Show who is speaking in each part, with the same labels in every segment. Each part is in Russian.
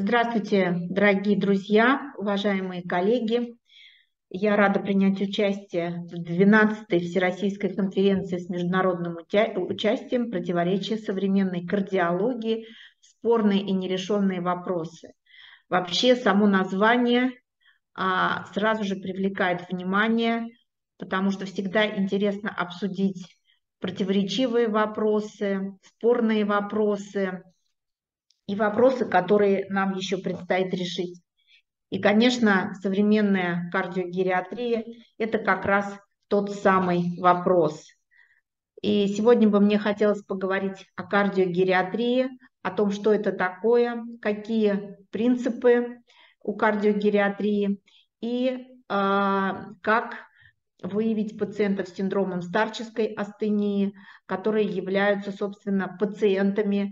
Speaker 1: Здравствуйте, дорогие друзья, уважаемые коллеги. Я рада принять участие в 12-й Всероссийской конференции с международным участием «Противоречия современной кардиологии. Спорные и нерешенные вопросы». Вообще, само название сразу же привлекает внимание, потому что всегда интересно обсудить противоречивые вопросы, спорные вопросы и вопросы, которые нам еще предстоит решить. И, конечно, современная кардиогериатрия – это как раз тот самый вопрос. И сегодня бы мне хотелось поговорить о кардиогериатрии, о том, что это такое, какие принципы у кардиогериатрии и как выявить пациентов с синдромом старческой астении, которые являются, собственно, пациентами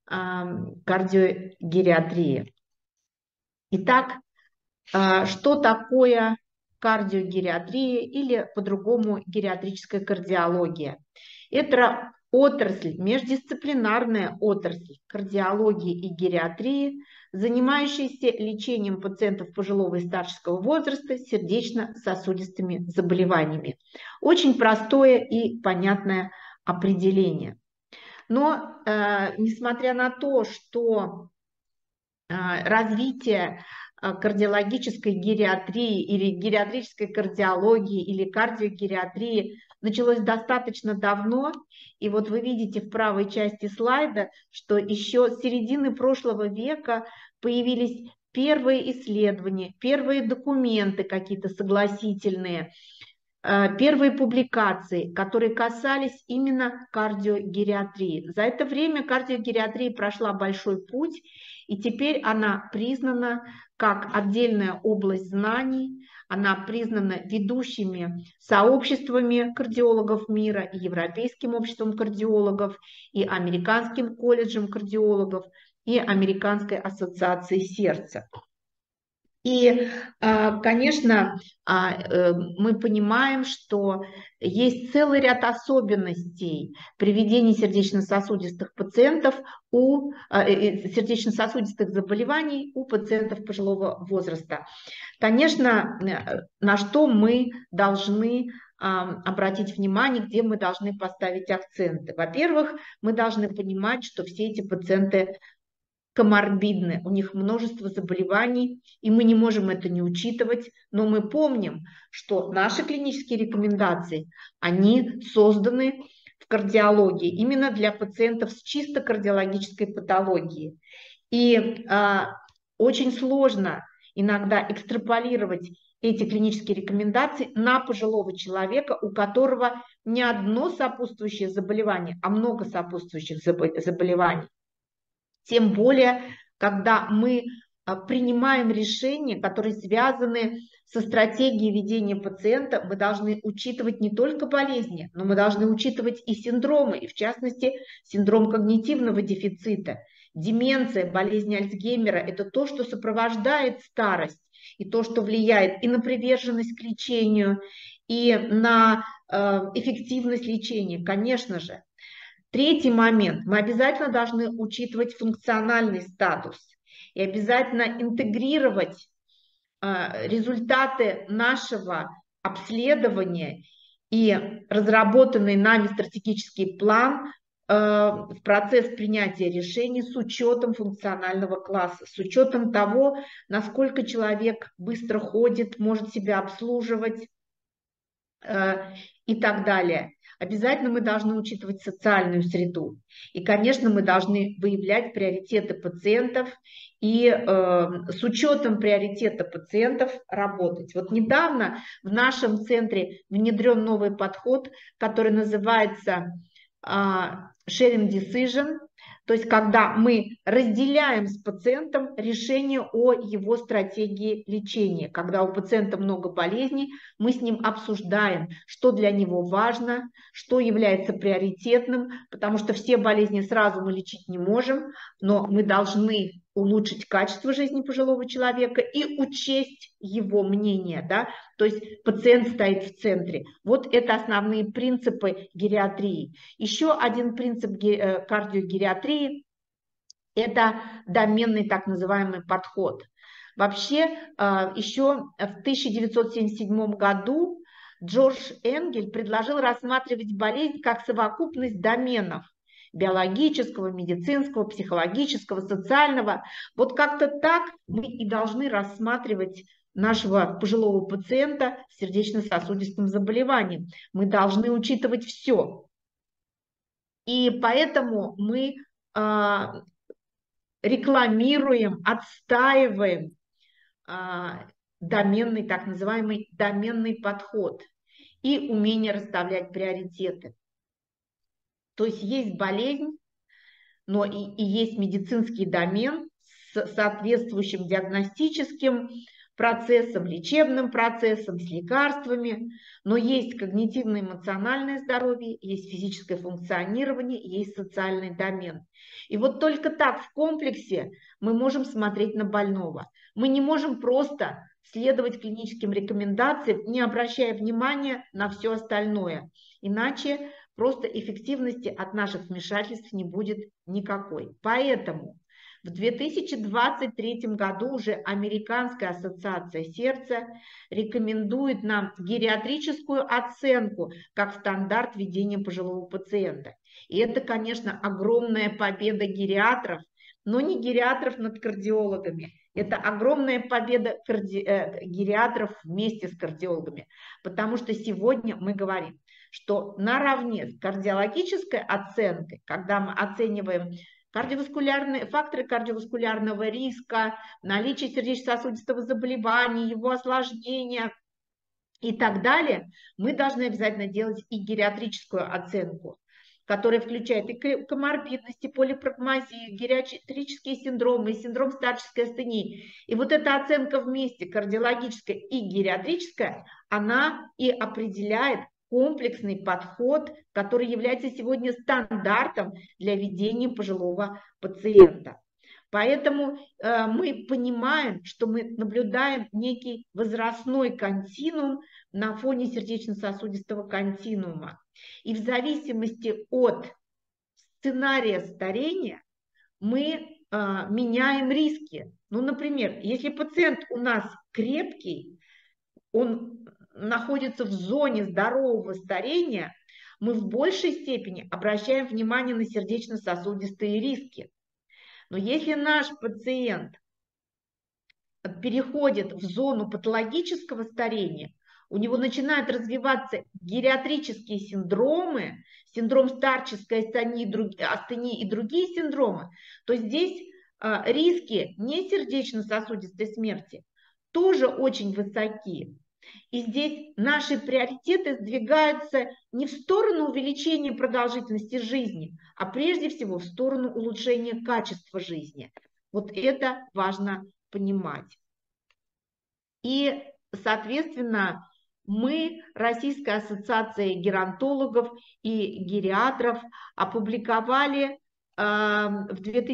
Speaker 1: кардиогериатрии. Итак, что такое кардиогериатрия или по-другому гериатрическая кардиология? Это отрасль, междисциплинарная отрасль кардиологии и гериатрии, занимающаяся лечением пациентов пожилого и старческого возраста с сердечно-сосудистыми заболеваниями. Очень простое и понятное определение. Но несмотря на то, что развитие кардиологической гериатрии или гериатрической кардиологии или кардиогериатрии началось достаточно давно. И вот вы видите в правой части слайда, что еще с середины прошлого века появились первые исследования, первые документы какие-то согласительные, первые публикации, которые касались именно кардиогериатрии. За это время кардиогериатрия прошла большой путь, и теперь она признана как отдельная область знаний, она признана ведущими сообществами кардиологов мира, и Европейским обществом кардиологов, и Американским колледжем кардиологов, и Американской ассоциацией сердца. И, конечно, мы понимаем, что есть целый ряд особенностей при ведении сердечно-сосудистых пациентов сердечно-сосудистых заболеваний у пациентов пожилого возраста. Конечно, на что мы должны обратить внимание, где мы должны поставить акценты. Во-первых, мы должны понимать, что все эти пациенты коморбидны, у них множество заболеваний, и мы не можем это не учитывать, но мы помним, что наши клинические рекомендации, они созданы в кардиологии именно для пациентов с чисто кардиологической патологией. И очень сложно иногда экстраполировать эти клинические рекомендации на пожилого человека, у которого не одно сопутствующее заболевание, а много сопутствующих заболеваний. Тем более, когда мы принимаем решения, которые связаны со стратегией ведения пациента, мы должны учитывать не только болезни, но мы должны учитывать и синдромы, и в частности синдром когнитивного дефицита. Деменция, болезнь Альцгеймера – это то, что сопровождает старость, и то, что влияет и на приверженность к лечению, и на эффективность лечения, конечно же. Третий момент. Мы обязательно должны учитывать функциональный статус и обязательно интегрировать результаты нашего обследования и разработанный нами стратегический план в процесс принятия решений с учетом функционального класса, с учетом того, насколько человек быстро ходит, может себя обслуживать и так далее. Обязательно мы должны учитывать социальную среду. И, конечно, мы должны выявлять приоритеты пациентов и с учетом приоритета пациентов работать. Вот недавно в нашем центре внедрен новый подход, который называется sharing decision, то есть когда мы разделяем с пациентом решение о его стратегии лечения. Когда у пациента много болезней, мы с ним обсуждаем, что для него важно, что является приоритетным, потому что все болезни сразу мы лечить не можем, но мы должны улучшить качество жизни пожилого человека и учесть его мнение, да? То есть пациент стоит в центре. Вот это основные принципы гериатрии. Еще один принцип кардиогериатрии Это доменный так называемый подход. Вообще, еще в 1977 году Джордж Энгель предложил рассматривать болезнь как совокупность доменов биологического, медицинского, психологического, социального. Вот как-то так мы и должны рассматривать нашего пожилого пациента с сердечно-сосудистым заболеванием. Мы должны учитывать все. И поэтому мы рекламируем, отстаиваем доменный, так называемый доменный подход и умение расставлять приоритеты. То есть есть болезнь, но и есть медицинский домен с соответствующим диагностическим процессом, лечебным процессом, с лекарствами, но есть когнитивно-эмоциональное здоровье, есть физическое функционирование, есть социальный домен. И вот только так в комплексе мы можем смотреть на больного. Мы не можем просто следовать клиническим рекомендациям, не обращая внимания на все остальное. Иначе просто эффективности от наших вмешательств не будет никакой. Поэтому в 2023 году уже Американская ассоциация сердца рекомендует нам гериатрическую оценку как стандарт ведения пожилого пациента. И это, конечно, огромная победа гериатров, но не гериатров над кардиологами. Это огромная победа гериатров вместе с кардиологами, потому что сегодня мы говорим, что наравне с кардиологической оценкой, когда мы оцениваем факторы кардиоваскулярного риска, наличие сердечно-сосудистого заболевания, его осложнения и так далее, мы должны обязательно делать и гериатрическую оценку, которая включает и коморбидности, полипрагмазию, гериатрические синдромы, синдром старческой астении. И вот эта оценка вместе, кардиологическая и гериатрическая, она и определяет комплексный подход, который является сегодня стандартом для ведения пожилого пациента. Поэтому мы понимаем, что мы наблюдаем некий возрастной континуум на фоне сердечно-сосудистого континуума. И в зависимости от сценария старения мы меняем риски. Ну, например, если пациент у нас крепкий, он находится в зоне здорового старения, мы в большей степени обращаем внимание на сердечно-сосудистые риски. Но если наш пациент переходит в зону патологического старения, у него начинают развиваться гериатрические синдромы, синдром старческой астении и другие синдромы, то здесь риски не сердечно-сосудистой смерти тоже очень высоки. И здесь наши приоритеты сдвигаются не в сторону увеличения продолжительности жизни, а прежде всего в сторону улучшения качества жизни. Вот это важно понимать. И, соответственно, мы, Российская ассоциация геронтологов и гериатров, опубликовали в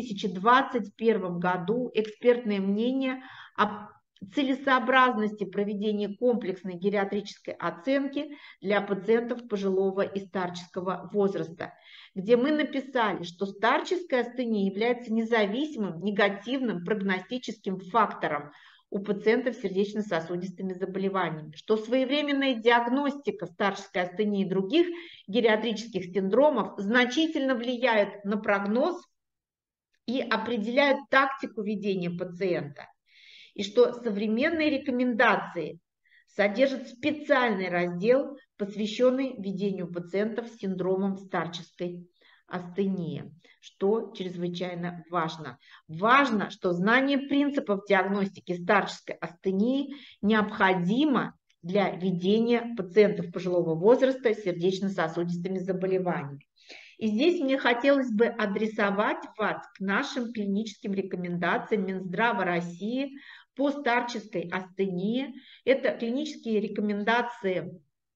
Speaker 1: 2021 году экспертное мнение о целесообразности проведения комплексной гериатрической оценки для пациентов пожилого и старческого возраста, где мы написали, что старческая астения является независимым негативным прогностическим фактором у пациентов с сердечно-сосудистыми заболеваниями, что своевременная диагностика старческой астении и других гериатрических синдромов значительно влияет на прогноз и определяют тактику ведения пациента, и что современные рекомендации содержат специальный раздел, посвященный ведению пациентов с синдромом старческой астении, что чрезвычайно важно. Важно, что знание принципов диагностики старческой астении необходимо для ведения пациентов пожилого возраста с сердечно-сосудистыми заболеваниями. И здесь мне хотелось бы адресовать вас к нашим клиническим рекомендациям Минздрава России по старческой астении. Это клинические рекомендации,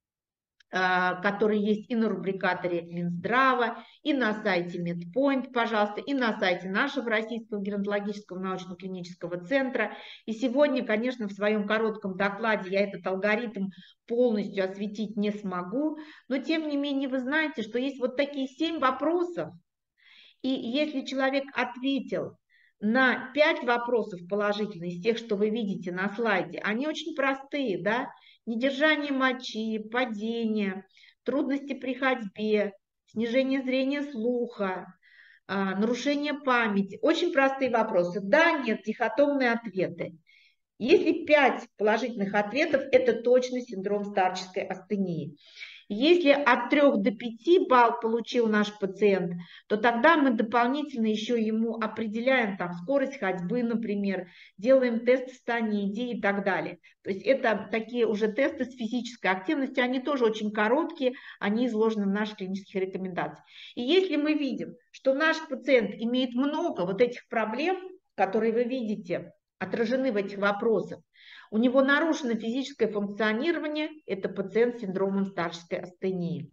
Speaker 1: которые есть и на рубрикаторе Минздрава, и на сайте Медпоинт, пожалуйста, и на сайте нашего Российского геронтологического научно-клинического центра. И сегодня, конечно, в своем коротком докладе я этот алгоритм полностью осветить не смогу, но тем не менее вы знаете, что есть вот такие 7 вопросов, и если человек ответил на 5 вопросов положительных из тех, что вы видите на слайде. Они очень простые, да? Недержание мочи, падение, трудности при ходьбе, снижение зрения слуха, нарушение памяти. Очень простые вопросы. Да, нет, дихотомные ответы. Если 5 положительных ответов, это точно синдром старческой астении. Если от 3 до 5 балл получил наш пациент, то тогда мы дополнительно еще ему определяем там скорость ходьбы, например, делаем тест станиди и так далее. То есть это такие уже тесты с физической активностью, они тоже очень короткие, они изложены в наших клинических рекомендациях. И если мы видим, что наш пациент имеет много вот этих проблем, которые вы видите, отражены в этих вопросах, у него нарушено физическое функционирование, это пациент с синдромом старческой астении.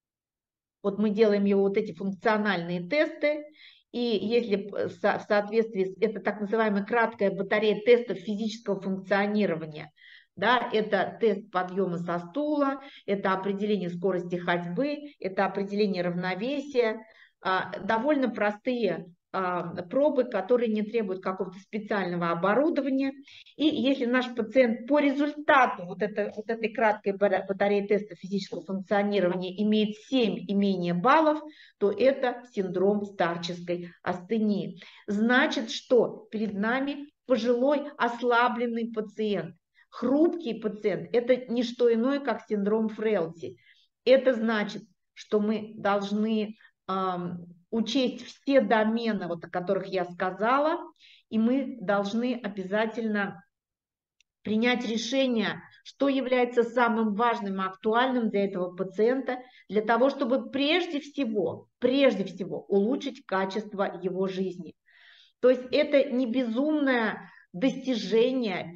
Speaker 1: Вот мы делаем его вот эти функциональные тесты, и если в соответствии с, это так называемая краткая батарея тестов физического функционирования, да, это тест подъема со стула, это определение скорости ходьбы, это определение равновесия, довольно простые пробы, которые не требуют какого-то специального оборудования. И если наш пациент по результату вот этой краткой батареи тестов физического функционирования имеет 7 и менее баллов, то это синдром старческой астении. Значит, что перед нами пожилой ослабленный пациент. Хрупкий пациент – это не что иное, как синдром Фрелти. Это значит, что мы должны учесть все домены, вот, о которых я сказала, и мы должны обязательно принять решение, что является самым важным и актуальным для этого пациента, для того, чтобы прежде всего улучшить качество его жизни. То есть это не безумное достижение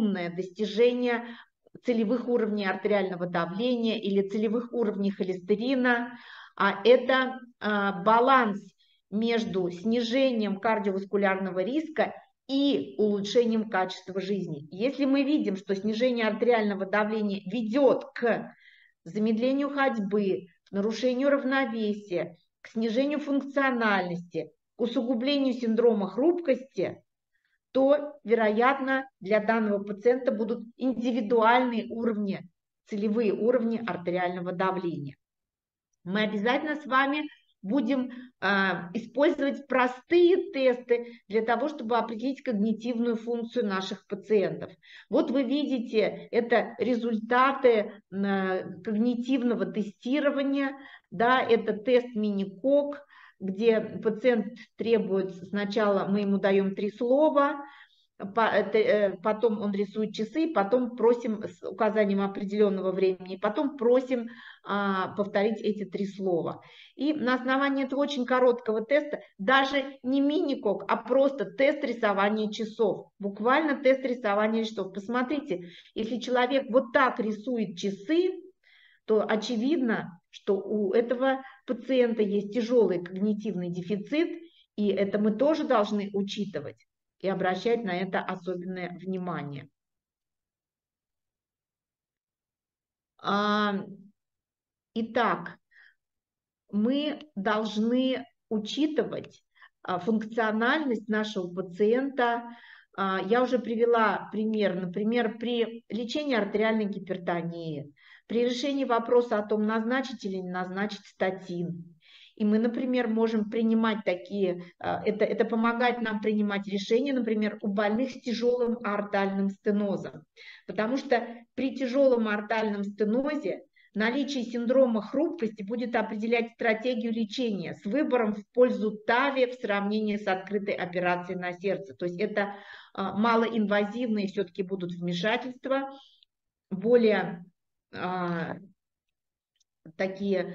Speaker 1: целевых уровней артериального давления или целевых уровней холестерина, а это баланс между снижением кардиоваскулярного риска и улучшением качества жизни. Если мы видим, что снижение артериального давления ведет к замедлению ходьбы, к нарушению равновесия, к снижению функциональности, к усугублению синдрома хрупкости, то, вероятно, для данного пациента будут индивидуальные уровни, целевые уровни артериального давления. Мы обязательно с вами будем использовать простые тесты для того, чтобы определить когнитивную функцию наших пациентов. Вот вы видите, это результаты когнитивного тестирования, да, это тест Миникок, где пациент требует, сначала мы ему даем 3 слова, потом он рисует часы, потом просим с указанием определенного времени, потом просим повторить эти 3 слова. И на основании этого очень короткого теста, даже не мини-кок, а просто тест рисования часов, буквально тест рисования часов. Посмотрите, если человек вот так рисует часы, то очевидно, что у этого пациента есть тяжелый когнитивный дефицит, и это мы тоже должны учитывать и обращать на это особенное внимание. Итак, мы должны учитывать функциональность нашего пациента. Я уже привела пример, например, при лечении артериальной гипертонии, при решении вопроса о том, назначить или не назначить статин. И мы, например, можем принимать такие, это помогает нам принимать решения, например, у больных с тяжелым аортальным стенозом. Потому что при тяжелом аортальном стенозе наличие синдрома хрупкости будет определять стратегию лечения с выбором в пользу ТАВИ в сравнении с открытой операцией на сердце. То есть это малоинвазивные все-таки будут вмешательства, более такие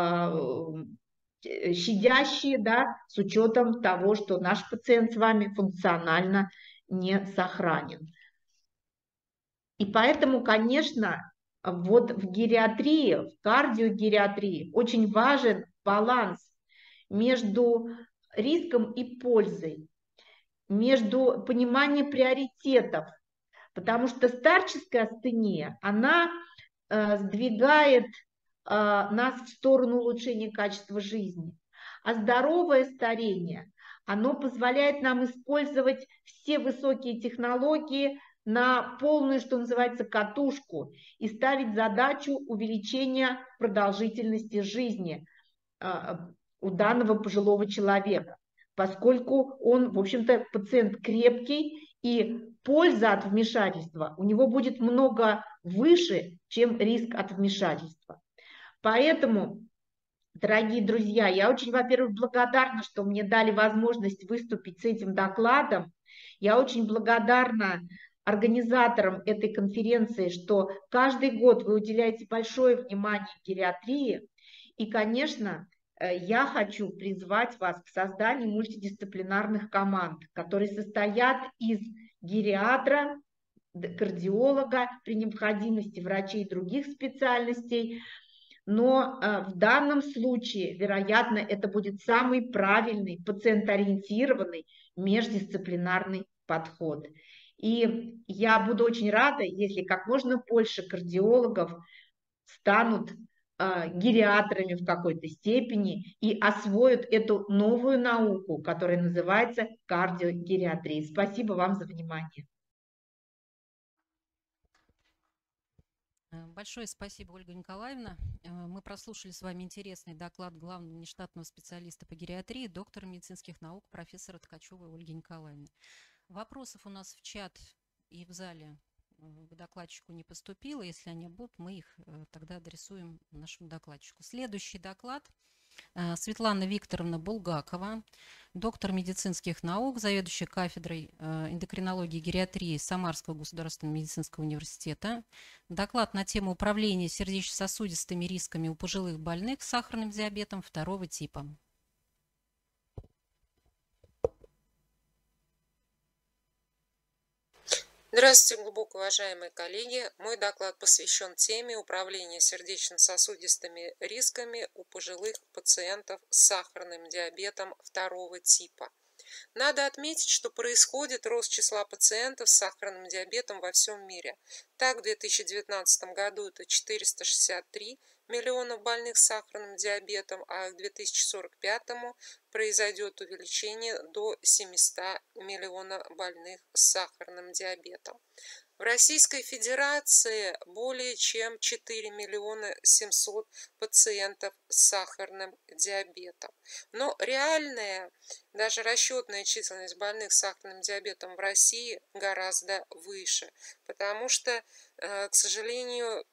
Speaker 1: щадящие, да, с учетом того, что наш пациент с вами функционально не сохранен. И поэтому, конечно, вот в гериатрии, в кардиогериатрии очень важен баланс между риском и пользой, между пониманием приоритетов, потому что старческая астения, она сдвигает нас в сторону улучшения качества жизни. А здоровое старение, Оно позволяет нам использовать все высокие технологии на полную, что называется, катушку и ставить задачу увеличения продолжительности жизни у данного пожилого человека, поскольку он, в общем-то, пациент крепкий, и польза от вмешательства у него будет много выше, чем риск от вмешательства. Поэтому, дорогие друзья, я очень, во-первых, благодарна, что мне дали возможность выступить с этим докладом. Я очень благодарна организаторам этой конференции, что каждый год вы уделяете большое внимание гериатрии. И, конечно, я хочу призвать вас к созданию мультидисциплинарных команд, которые состоят из гериатра, кардиолога, при необходимости врачей других специальностей. Но в данном случае, вероятно, это будет самый правильный, пациентоориентированный междисциплинарный подход. И я буду очень рада, если как можно больше кардиологов станут гериатрами в какой-то степени и освоят эту новую науку, которая называется кардиогериатрия. Спасибо вам за внимание.
Speaker 2: Большое спасибо, Ольга Николаевна. Мы прослушали с вами интересный доклад главного внештатного специалиста по гериатрии, доктора медицинских наук, профессора Ткачевой Ольги Николаевны. Вопросов у нас в чат и в зале к докладчику не поступило. Если они будут, мы их тогда адресуем нашему докладчику. Следующий доклад. Светлана Викторовна Булгакова, доктор медицинских наук, заведующая кафедрой эндокринологии и гериатрии Самарского государственного медицинского университета. Доклад на тему управления сердечно-сосудистыми рисками у пожилых больных с сахарным диабетом второго типа.
Speaker 3: Здравствуйте, глубоко уважаемые коллеги. Мой доклад посвящен теме управления сердечно-сосудистыми рисками у пожилых пациентов с сахарным диабетом второго типа. Надо отметить, что происходит рост числа пациентов с сахарным диабетом во всем мире. Так, в 2019 году это 463 миллиона больных с сахарным диабетом, а к 2045 произойдет увеличение до 700 миллионов больных с сахарным диабетом. В Российской Федерации более чем 4 миллиона 700 пациентов с сахарным диабетом. Но реальная, даже расчетная численность больных с сахарным диабетом в России гораздо выше, потому что, к сожалению,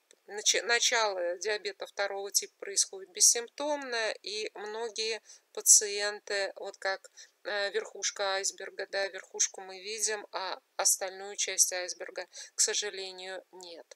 Speaker 3: начало диабета второго типа происходит бессимптомно, и многие пациенты, вот как верхушка айсберга, да, верхушку мы видим, а остальную часть айсберга, к сожалению, нет.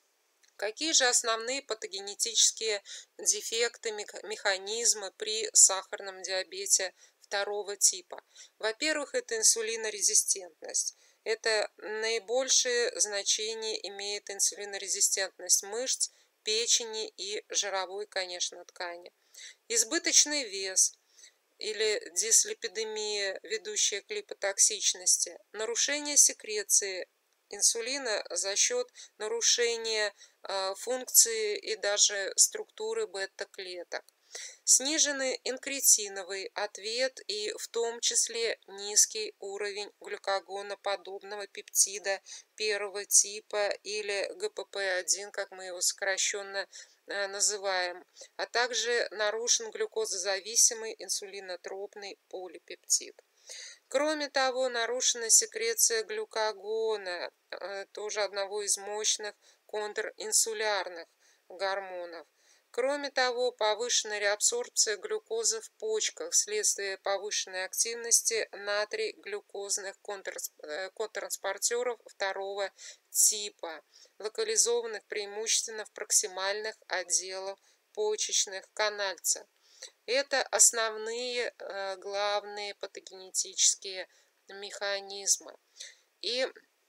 Speaker 3: Какие же основные патогенетические дефекты, механизмы при сахарном диабете второго типа? Во-первых, это инсулинорезистентность. Это наибольшее значение имеет инсулинорезистентность мышц, печени и жировой, конечно, ткани. Избыточный вес или дислипидемия, ведущая к липотоксичности, нарушение секреции инсулина за счет нарушения функции и даже структуры бета-клеток. Сниженный инкретиновый ответ и в том числе низкий уровень глюкагоноподобного пептида первого типа или ГПП-1, как мы его сокращенно называем, а также нарушен глюкозозависимый инсулинотропный полипептид. Кроме того, нарушена секреция глюкагона, тоже одного из мощных контринсулярных гормонов. Кроме того, повышенная реабсорбция глюкозы в почках вследствие повышенной активности натрий-глюкозных контртранспортеров второго типа, локализованных преимущественно в проксимальных отделах почечных канальцев. Это основные главные патогенетические механизмы. И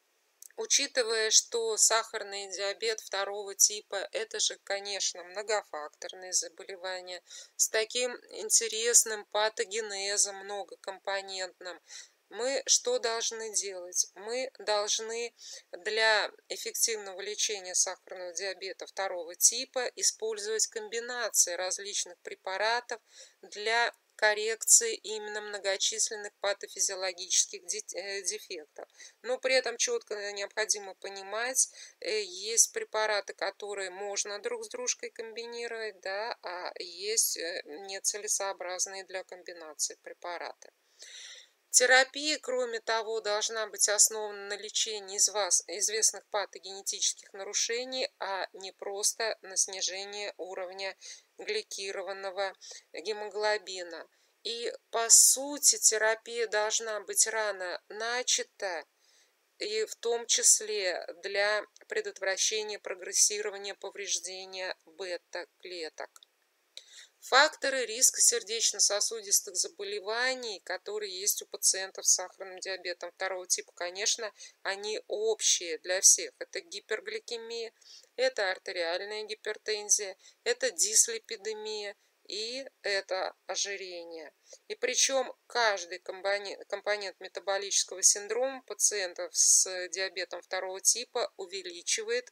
Speaker 3: учитывая, что сахарный диабет второго типа – это же, конечно, многофакторные заболевания с таким интересным патогенезом многокомпонентным, мы что должны делать? Мы должны для эффективного лечения сахарного диабета второго типа использовать комбинации различных препаратов для коррекции именно многочисленных патофизиологических дефектов. Но при этом четко необходимо понимать, есть препараты, которые можно друг с дружкой комбинировать, да, а есть нецелесообразные для комбинации препараты. Терапия, кроме того, должна быть основана на лечении известных патогенетических нарушений, а не просто на снижении уровня гликированного гемоглобина. И, по сути, терапия должна быть рано начата, и в том числе для предотвращения прогрессирования повреждения бета-клеток. Факторы риска сердечно-сосудистых заболеваний, которые есть у пациентов с сахарным диабетом второго типа, конечно, они общие для всех. Это гипергликемия, это артериальная гипертензия, это дислипидемия и это ожирение. И причем каждый компонент метаболического синдрома пациентов с диабетом второго типа увеличивает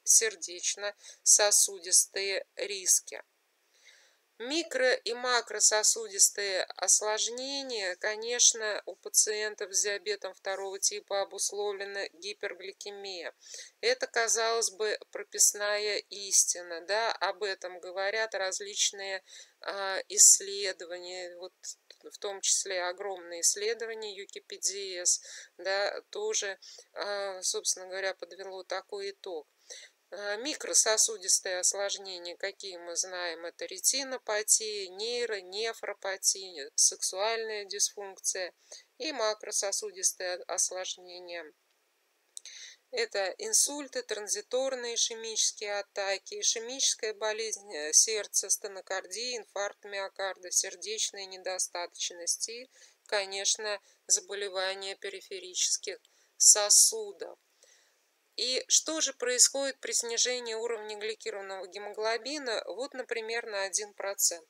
Speaker 3: сердечно-сосудистые риски. Микро- и макрососудистые осложнения, конечно, у пациентов с диабетом второго типа обусловлена гипергликемия. Это, казалось бы, прописная истина, да, об этом говорят различные исследования, вот, в том числе огромные исследования UKPDS, да, тоже, собственно говоря, подвело такой итог. Микрососудистые осложнения, какие мы знаем, это ретинопатия, нефропатия, сексуальная дисфункция, и макрососудистые осложнения. Это инсульты, транзиторные ишемические атаки, ишемическая болезнь сердца, стенокардия, инфаркт миокарда, сердечная недостаточность и, конечно, заболевания периферических сосудов. И что же происходит при снижении уровня гликированного гемоглобина? Вот, например, на 1%.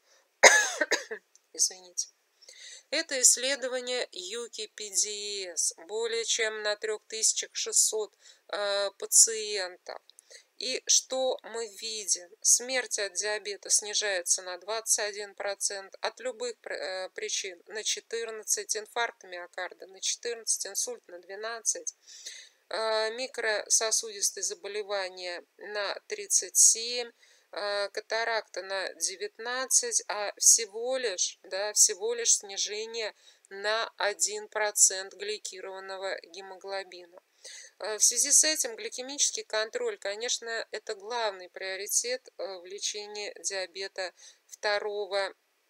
Speaker 3: Извините. Это исследование UKPDS, более чем на 3600 пациентов. И что мы видим? Смерть от диабета снижается на 21%, от любых причин на 14%, инфаркт миокарда на 14%, инсульт на 12%. Микрососудистые заболевания на 37%, катаракта на 19%, а всего лишь снижение на 1% гликированного гемоглобина. В связи с этим гликемический контроль, конечно, это главный приоритет в лечении диабета второго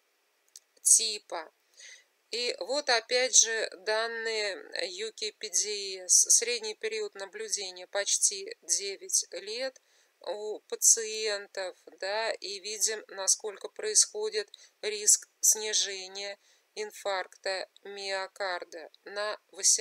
Speaker 3: типа. И вот опять же данные UKPDS. Средний период наблюдения почти 9 лет у пациентов, да, и видим, насколько происходит риск снижения инфаркта миокарда на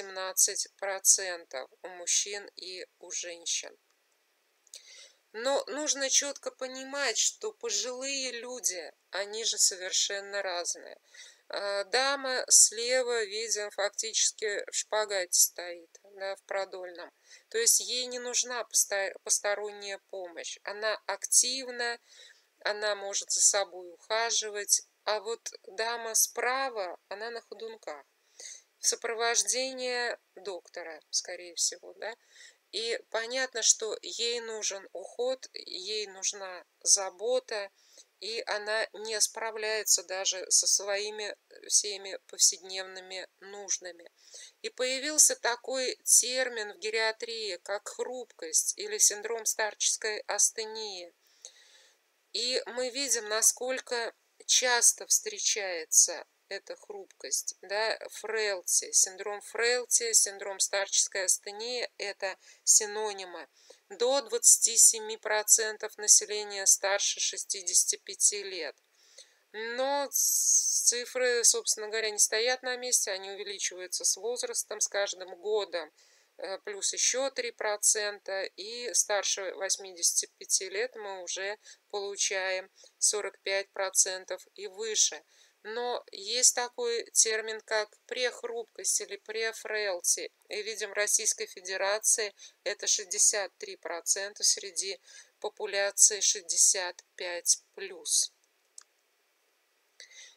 Speaker 3: 18% у мужчин и у женщин. Но нужно четко понимать, что пожилые люди, они же совершенно разные. Дама слева, видим, фактически в шпагате стоит, да, в продольном. То есть ей не нужна посторонняя помощь. Она активна, она может за собой ухаживать. А вот дама справа, она на ходунках. В сопровождении доктора, скорее всего, да. И понятно, что ей нужен уход, ей нужна забота, и она не справляется даже со своими всеми повседневными нуждами. И появился такой термин в гериатрии, как хрупкость или синдром старческой астении. И мы видим, насколько часто встречается эта хрупкость, да, фрейлти, синдром старческой астении – это синонимы. До 27% населения старше 65 лет. Но цифры, собственно говоря, не стоят на месте, они увеличиваются с возрастом, с каждым годом. Плюс еще 3%, и старше 85 лет мы уже получаем 45% и выше. Но есть такой термин, как прехрупкость или префрейлти. И видим, в Российской Федерации это 63% среди популяции 65+.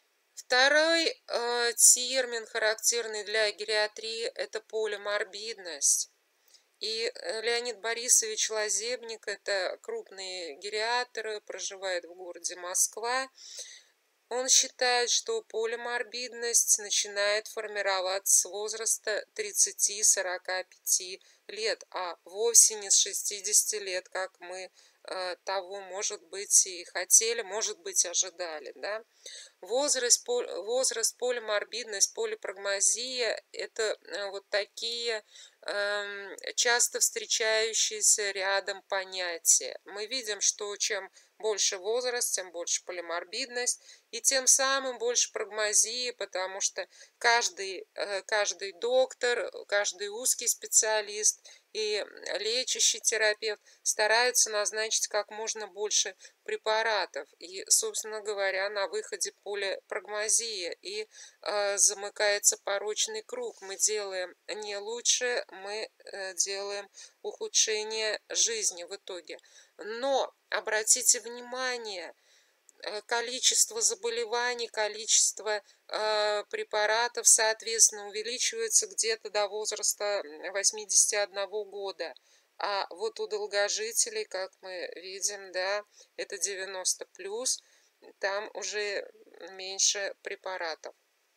Speaker 3: Второй термин, характерный для гериатрии, это полиморбидность. И Леонид Борисович Лазебник, это крупный гериатр, проживает в городе Москва. Он считает, что полиморбидность начинает формироваться с возраста 30-45 лет, а вовсе не с 60 лет, как мы того, может быть, и хотели, может быть, ожидали. Да? Возраст, полиморбидность, полипрагмазия – это вот такие часто встречающиеся рядом понятия. Мы видим, что чем больше возраст, тем больше полиморбидность, и тем самым больше прагмазии, потому что каждый доктор, каждый узкий специалист и лечащий терапевт стараются назначить как можно больше препаратов. И, собственно говоря, на выходе полипрагмазия, и замыкается порочный круг. Мы делаем не лучше, мы делаем ухудшение жизни в итоге. Но обратите внимание, количество заболеваний, количество препаратов, соответственно, увеличивается где-то до возраста 81 года. А вот у долгожителей, как мы видим, да, это 90+, там уже меньше препаратов.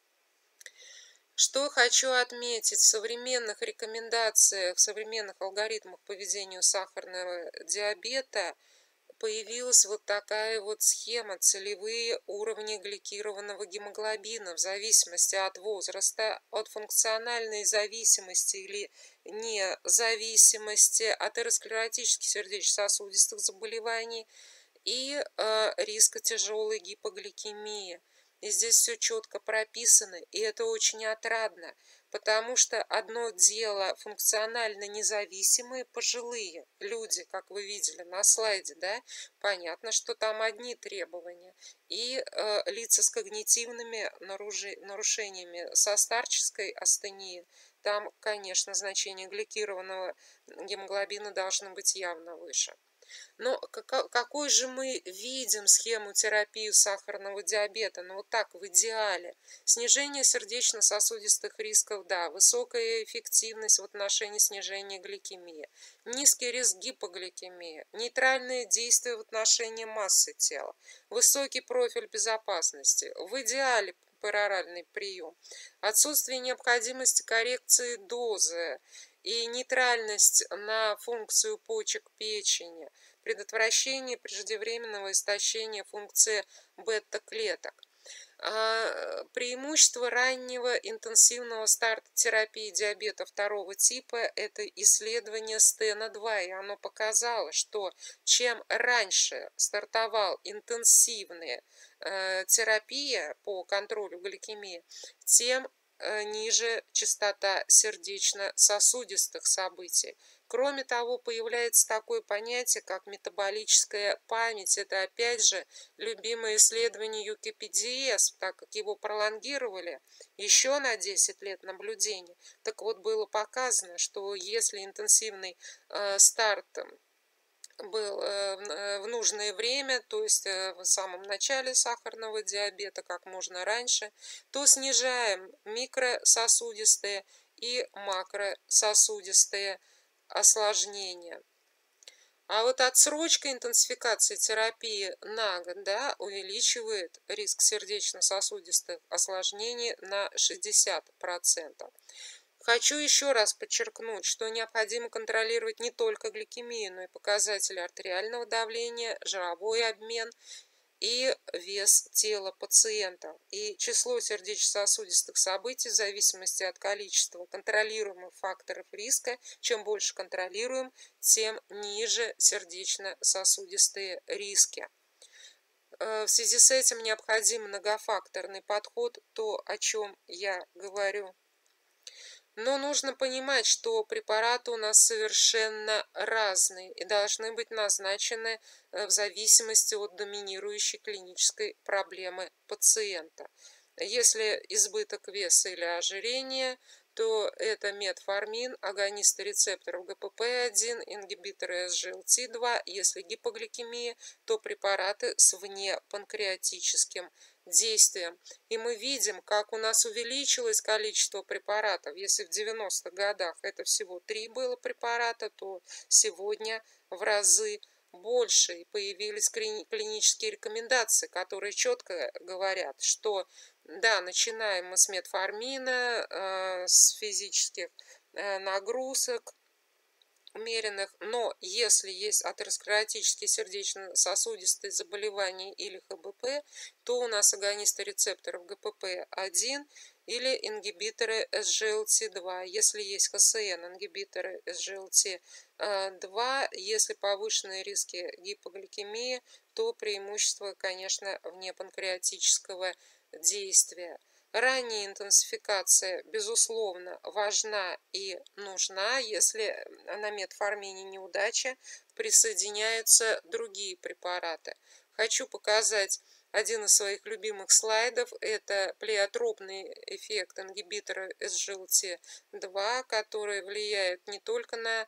Speaker 3: Что хочу отметить, в современных рекомендациях, в современных алгоритмах по ведению сахарного диабета появилась вот такая вот схема: целевые уровни гликированного гемоглобина в зависимости от возраста, от функциональной зависимости или независимости, от атеросклеротических сердечно-сосудистых заболеваний и риска тяжелой гипогликемии. И здесь все четко прописано, и это очень отрадно, потому что одно дело функционально независимые пожилые люди, как вы видели на слайде, да, понятно, что там одни требования, и лица с когнитивными нарушениями, со старческой астенией, там, конечно, значение гликированного гемоглобина должно быть явно выше. Но какой же мы видим схему терапии сахарного диабета? Ну вот так, в идеале. Снижение сердечно-сосудистых рисков, да, высокая эффективность в отношении снижения гликемии, низкий риск гипогликемии, нейтральное действие в отношении массы тела, высокий профиль безопасности, в идеале пероральный прием, отсутствие необходимости коррекции дозы и нейтральность на функцию почек печени, предотвращение преждевременного истощения функции бета-клеток. Преимущество раннего интенсивного старта терапии диабета второго типа – это исследование Стена-2, и оно показало, что чем раньше стартовал интенсивная терапия по контролю гликемии, тем ниже частота сердечно-сосудистых событий. Кроме того, появляется такое понятие, как метаболическая память. Это, опять же, любимое исследование ЮКПДС, так как его пролонгировали еще на 10 лет наблюдения. Так вот, было показано, что если интенсивный старт был в нужное время, то есть в самом начале сахарного диабета, как можно раньше, то снижаем микрососудистые и макрососудистые осложнения. А вот отсрочка интенсификации терапии на год, да, увеличивает риск сердечно-сосудистых осложнений на 60%. Хочу еще раз подчеркнуть, что необходимо контролировать не только гликемию, но и показатели артериального давления, жировой обмен и вес тела пациента. И число сердечно-сосудистых событий в зависимости от количества контролируемых факторов риска. Чем больше контролируем, тем ниже сердечно-сосудистые риски. В связи с этим необходим многофакторный подход, то, о чем я говорю. Но нужно понимать, что препараты у нас совершенно разные и должны быть назначены в зависимости от доминирующей клинической проблемы пациента. Если избыток веса или ожирение, то это метформин, агонисты рецепторов ГПП-1, ингибиторы SGLT2. Если гипогликемия, то препараты с внепанкреатическим действием. И мы видим, как у нас увеличилось количество препаратов. Если в 90-х годах это всего 3 было препарата, то сегодня в разы больше. И появились клинические рекомендации, которые четко говорят, что да, начинаем мы с метформина, с физических нагрузок умеренных, но если есть атеросклеротические сердечно-сосудистые заболевания или ХБП, то у нас агонисты рецепторов ГПП-1 или ингибиторы SGLT2. Если есть ХСН, ингибиторы SGLT2, если повышенные риски гипогликемии, то преимущество, конечно, внепанкреатического действия. Ранняя интенсификация, безусловно, важна и нужна. Если на метформине неудача, присоединяются другие препараты. Хочу показать один из своих любимых слайдов. Это плеотропный эффект ингибитора SGLT2, который влияет не только на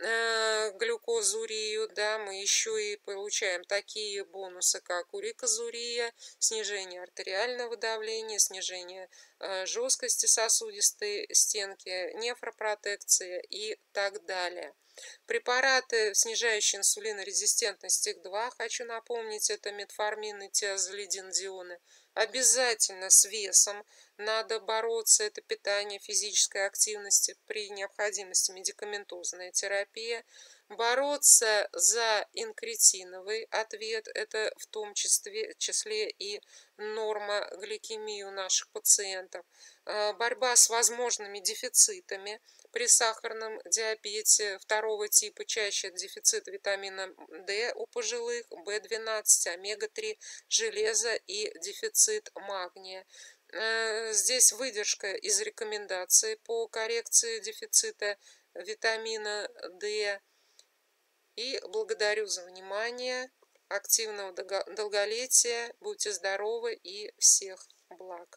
Speaker 3: глюкозурию, да, мы еще и получаем такие бонусы, как уриказурия, снижение артериального давления, снижение жесткости сосудистой стенки, нефропротекция и так далее. Препараты, снижающие инсулинорезистентность ТИК-2, хочу напомнить, это метформин и тиазолидиндионы. Обязательно с весом надо бороться, это питание, физической активности, при необходимости медикаментозная терапия. Бороться за инкретиновый ответ, это в том числе и норма гликемии у наших пациентов. Борьба с возможными дефицитами. При сахарном диабете второго типа чаще дефицит витамина D у пожилых, В12, омега-3, железа и дефицит магния. Здесь выдержка из рекомендаций по коррекции дефицита витамина D. И благодарю за внимание. Активного долголетия. Будьте здоровы и всех благ.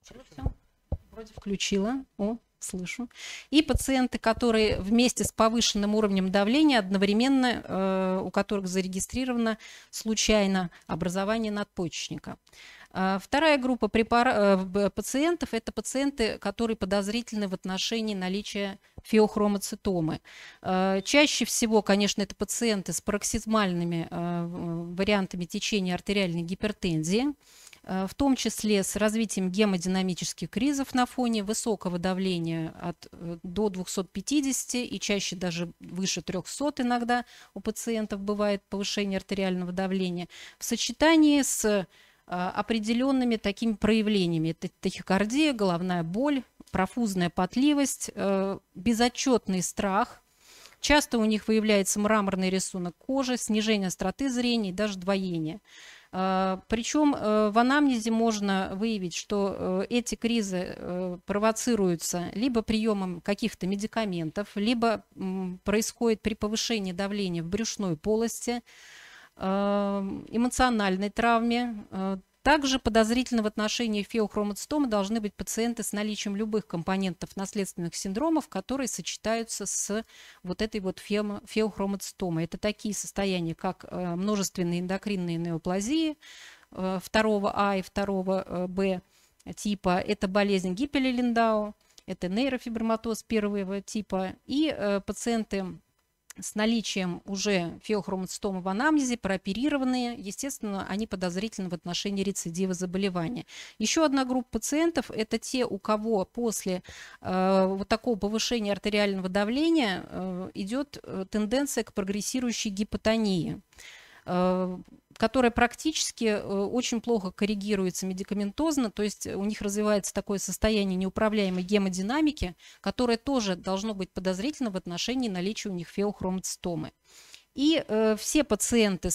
Speaker 2: Все, вроде включила. О, слышу. И пациенты, которые вместе с повышенным уровнем давления одновременно, у которых зарегистрировано случайно образование надпочечника. Вторая группа пациентов – это пациенты, которые подозрительны в отношении наличия феохромоцитомы. Чаще всего, конечно, это пациенты с пароксизмальными вариантами течения артериальной гипертензии, в том числе с развитием гемодинамических кризов на фоне высокого давления до 250 и чаще даже выше 300 иногда у пациентов бывает повышение артериального давления, в сочетании с определенными такими проявлениями. Это тахикардия, головная боль, профузная потливость, безотчетный страх. Часто у них выявляется мраморный рисунок кожи, снижение остроты зрения и даже двоение. Причем в анамнезе можно выявить, что эти кризы провоцируются либо приемом каких-то медикаментов, либо происходит при повышении давления в брюшной полости, эмоциональной травме. Также подозрительно в отношении феохромоцитомы должны быть пациенты с наличием любых компонентов наследственных синдромов, которые сочетаются с вот этой вот феохромоцитомой. Это такие состояния, как множественные эндокринные неоплазии 2А и 2Б типа, это болезнь Гиппеля-Линдау, это нейрофиброматоз первого типа и пациенты с наличием уже феохромоцитомы в анамнезе, прооперированные, естественно, они подозрительны в отношении рецидива заболевания. Еще одна группа пациентов – это те, у кого после вот такого повышения артериального давления идет тенденция к прогрессирующей гипотонии, которая практически очень плохо коррегируется медикаментозно, то есть у них развивается такое состояние неуправляемой гемодинамики, которое тоже должно быть подозрительно в отношении наличия у них феохромоцитомы. И все пациенты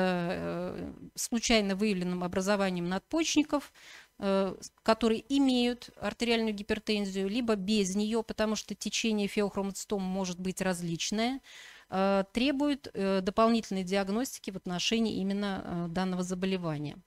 Speaker 2: с случайно выявленным образованием надпочечников, которые имеют артериальную гипертензию, либо без нее, потому что течение феохромоцитомы может быть различное, требует дополнительной диагностики в отношении именно данного заболевания.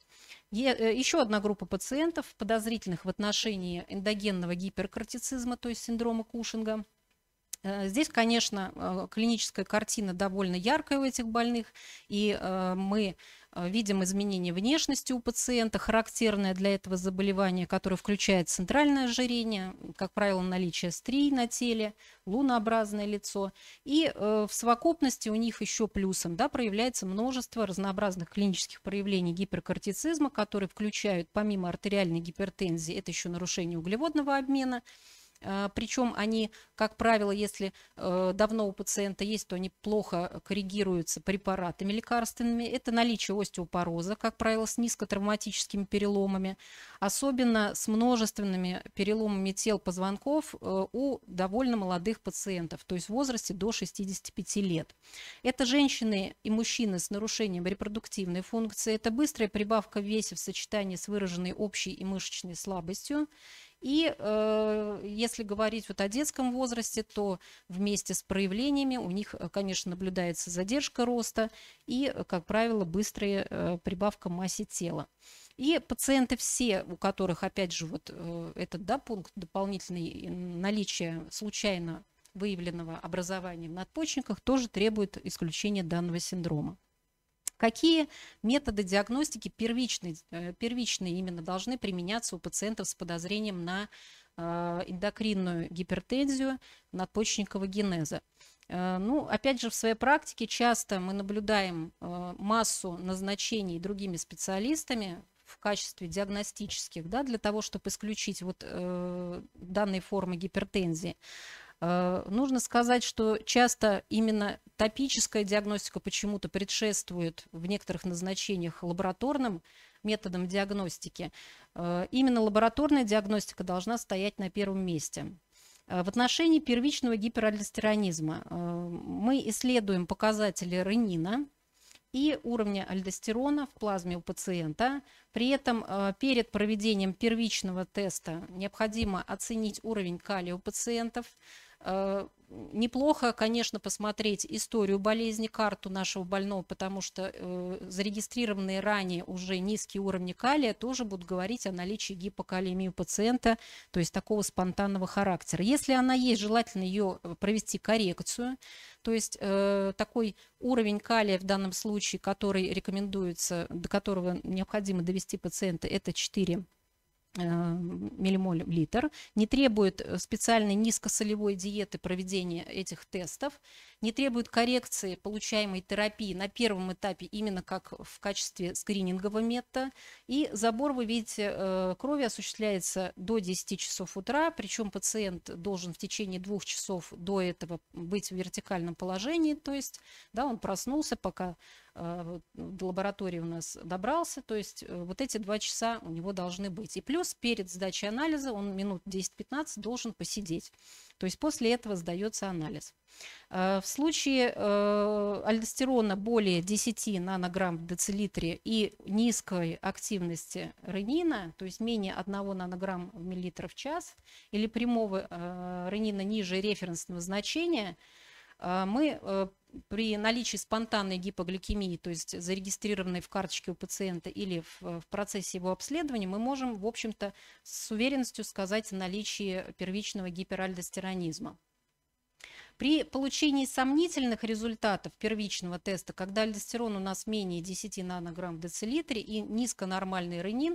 Speaker 2: Еще одна группа пациентов, подозрительных в отношении эндогенного гиперкортицизма, то есть синдрома Кушинга. Здесь, конечно, клиническая картина довольно яркая у этих больных, и мы видим изменение внешности у пациента, характерное для этого заболевания, которое включает центральное ожирение, как правило, наличие стрий на теле, лунообразное лицо. И в совокупности у них еще плюсом проявляется множество разнообразных клинических проявлений гиперкортицизма, которые включают, помимо артериальной гипертензии, это еще нарушение углеводного обмена. Причем они, как правило, если давно у пациента есть, то они плохо коррегируются препаратами лекарственными. Это наличие остеопороза, как правило, с низкотравматическими переломами, особенно с множественными переломами тел позвонков у довольно молодых пациентов, то есть в возрасте до 65 лет. Это женщины и мужчины с нарушением репродуктивной функции, это быстрая прибавка в весе в сочетании с выраженной общей и мышечной слабостью. И если говорить вот о детском возрасте, то вместе с проявлениями у них, конечно, наблюдается задержка роста и, как правило, быстрая прибавка в массе тела. И пациенты все, у которых, опять же, вот этот пункт дополнительный, наличие случайно выявленного образования в надпочечниках, тоже требует исключения данного синдрома. Какие методы диагностики первичные именно должны применяться у пациентов с подозрением на эндокринную гипертензию надпочечникового генеза? Ну, опять же, в своей практике часто мы наблюдаем массу назначений другими специалистами в качестве диагностических, для того, чтобы исключить вот данные формы гипертензии. Нужно сказать, что часто именно топическая диагностика почему-то предшествует в некоторых назначениях лабораторным методам диагностики. Именно лабораторная диагностика должна стоять на первом месте. В отношении первичного гиперальдостеронизма мы исследуем показатели ренина и уровня альдостерона в плазме у пациента. При этом перед проведением первичного теста необходимо оценить уровень калия у пациентов. Неплохо, конечно, посмотреть историю болезни, карту нашего больного, потому что зарегистрированные ранее уже низкие уровни калия тоже будут говорить о наличии гипокалиемии у пациента, то есть такого спонтанного характера. Если она есть, желательно ее провести коррекцию, то есть такой уровень калия в данном случае, который рекомендуется, до которого необходимо довести пациента, это 4 миллимоль в литр, не требует специальной низкосолевой диеты проведения этих тестов, не требует коррекции получаемой терапии на первом этапе именно как в качестве скринингового метода. И забор, вы видите, крови осуществляется до 10 часов утра, причем пациент должен в течение 2 часов до этого быть в вертикальном положении, то есть да, он проснулся, пока до лаборатории у нас добрался, то есть вот эти 2 часа у него должны быть. И плюс перед сдачей анализа он минут 10-15 должен посидеть. То есть после этого сдается анализ. В случае альдостерона более 10 нанограмм в децилитре и низкой активности ренина, то есть менее 1 нанограмм в миллилитр в час, или прямого ренина ниже референсного значения, мы при наличии спонтанной гипогликемии, то есть зарегистрированной в карточке у пациента или в процессе его обследования, мы можем, в общем-то, с уверенностью сказать о наличии первичного гиперальдостеронизма. При получении сомнительных результатов первичного теста, когда альдостерон у нас менее 10 нанограмм в децилитре и низконормальный ренин,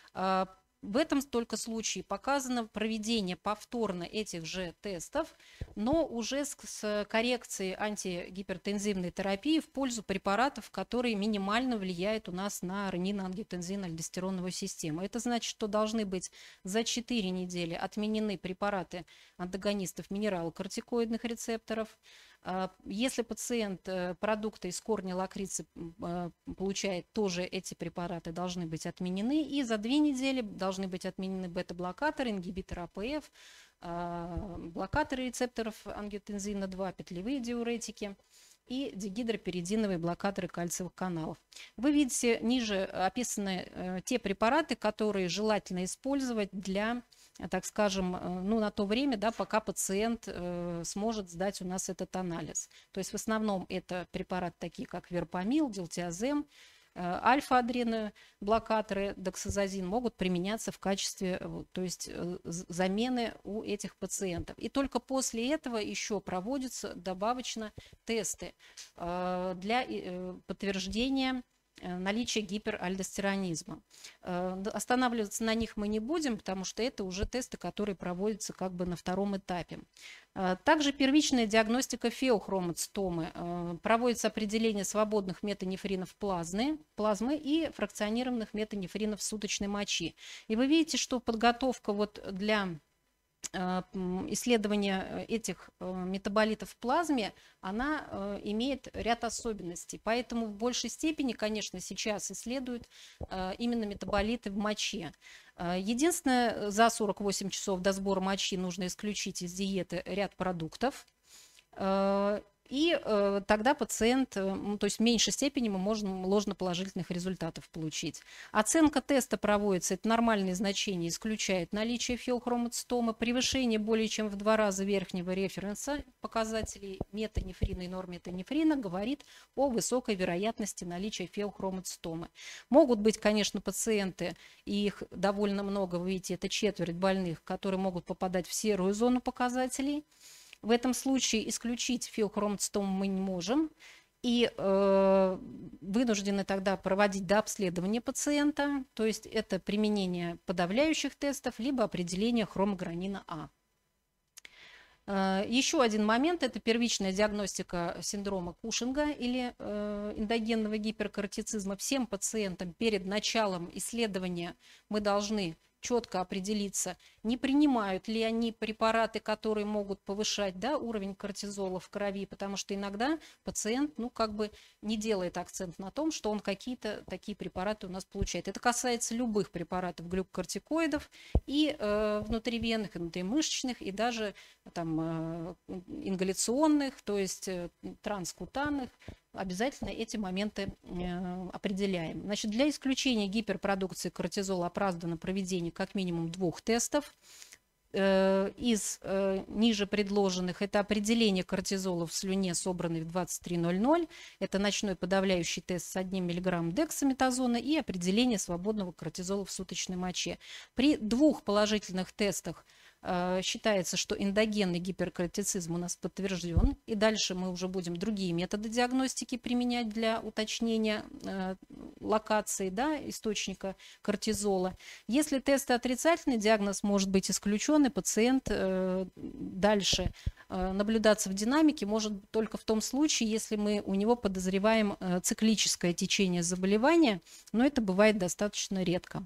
Speaker 2: в этом только случае показано проведение повторно этих же тестов, но уже с коррекцией антигипертензивной терапии в пользу препаратов, которые минимально влияют у нас на ренин-ангиотензин-альдостероновую систему. Это значит, что должны быть за 4 недели отменены препараты антагонистов минералокортикоидных рецепторов. Если пациент продукты из корня лакрицы получает, тоже эти препараты должны быть отменены. И за 2 недели должны быть отменены бета-блокаторы, ингибиторы АПФ, блокаторы рецепторов ангиотензина-2, петлевые диуретики и дигидроперидиновые блокаторы кальциевых каналов. Вы видите, ниже описаны те препараты, которые желательно использовать для, так скажем, ну, на то время, да, пока пациент сможет сдать у нас этот анализ. То есть в основном это препараты такие, как верпамил, дилтиазем, альфа-адреноблокаторы, доксазозин могут применяться в качестве, то есть замены у этих пациентов. И только после этого еще проводятся добавочно тесты для подтверждения наличия гиперальдостеронизма. Останавливаться на них мы не будем, потому что это уже тесты, которые проводятся как бы на 2-м этапе. Также первичная диагностика феохроматостомы. Проводится определение свободных метанефринов плазмы и фракционированных метанефринов суточной мочи. И вы видите, что подготовка вот для исследования этих метаболитов в плазме, она имеет ряд особенностей. Поэтому в большей степени, конечно, сейчас исследуют именно метаболиты в моче. Единственное, за 48 часов до сбора мочи нужно исключить из диеты ряд продуктов. И тогда пациент, то есть в меньшей степени мы можем ложноположительных результатов получить. Оценка теста проводится, это нормальные значения, исключает наличие феохроматостомы, превышение более чем в 2 раза верхнего референса показателей метанефрина и норметанефрина говорит о высокой вероятности наличия феохроматостомы. Могут быть, конечно, пациенты, и их довольно много, вы видите, это 1/4 больных, которые могут попадать в серую зону показателей. В этом случае исключить феохроматостому мы не можем и вынуждены тогда проводить дообследование пациента, то есть это применение подавляющих тестов, либо определение хромогранина А. Еще один момент – это первичная диагностика синдрома Кушинга или эндогенного гиперкортицизма. Всем пациентам перед началом исследования мы должны четко определиться, не принимают ли они препараты, которые могут повышать, да, уровень кортизола в крови, потому что иногда пациент, ну, как бы не делает акцент на том, что он какие-то такие препараты у нас получает. Это касается любых препаратов глюкокортикоидов и внутривенных, и внутримышечных, и даже там ингаляционных, то есть транскутанных. Обязательно эти моменты определяем. Значит, для исключения гиперпродукции кортизола оправдано проведение как минимум 2 тестов. из ниже предложенных это определение кортизола в слюне, собранной в 23:00, это ночной подавляющий тест с 1 мг дексаметазона и определение свободного кортизола в суточной моче. При 2 положительных тестах считается, что эндогенный гиперкортицизм у нас подтвержден, и дальше мы уже будем другие методы диагностики применять для уточнения локации, да, источника кортизола. Если тесты отрицательны, диагноз может быть исключен, и пациент дальше наблюдаться в динамике может только в том случае, если мы у него подозреваем циклическое течение заболевания, но это бывает достаточно редко.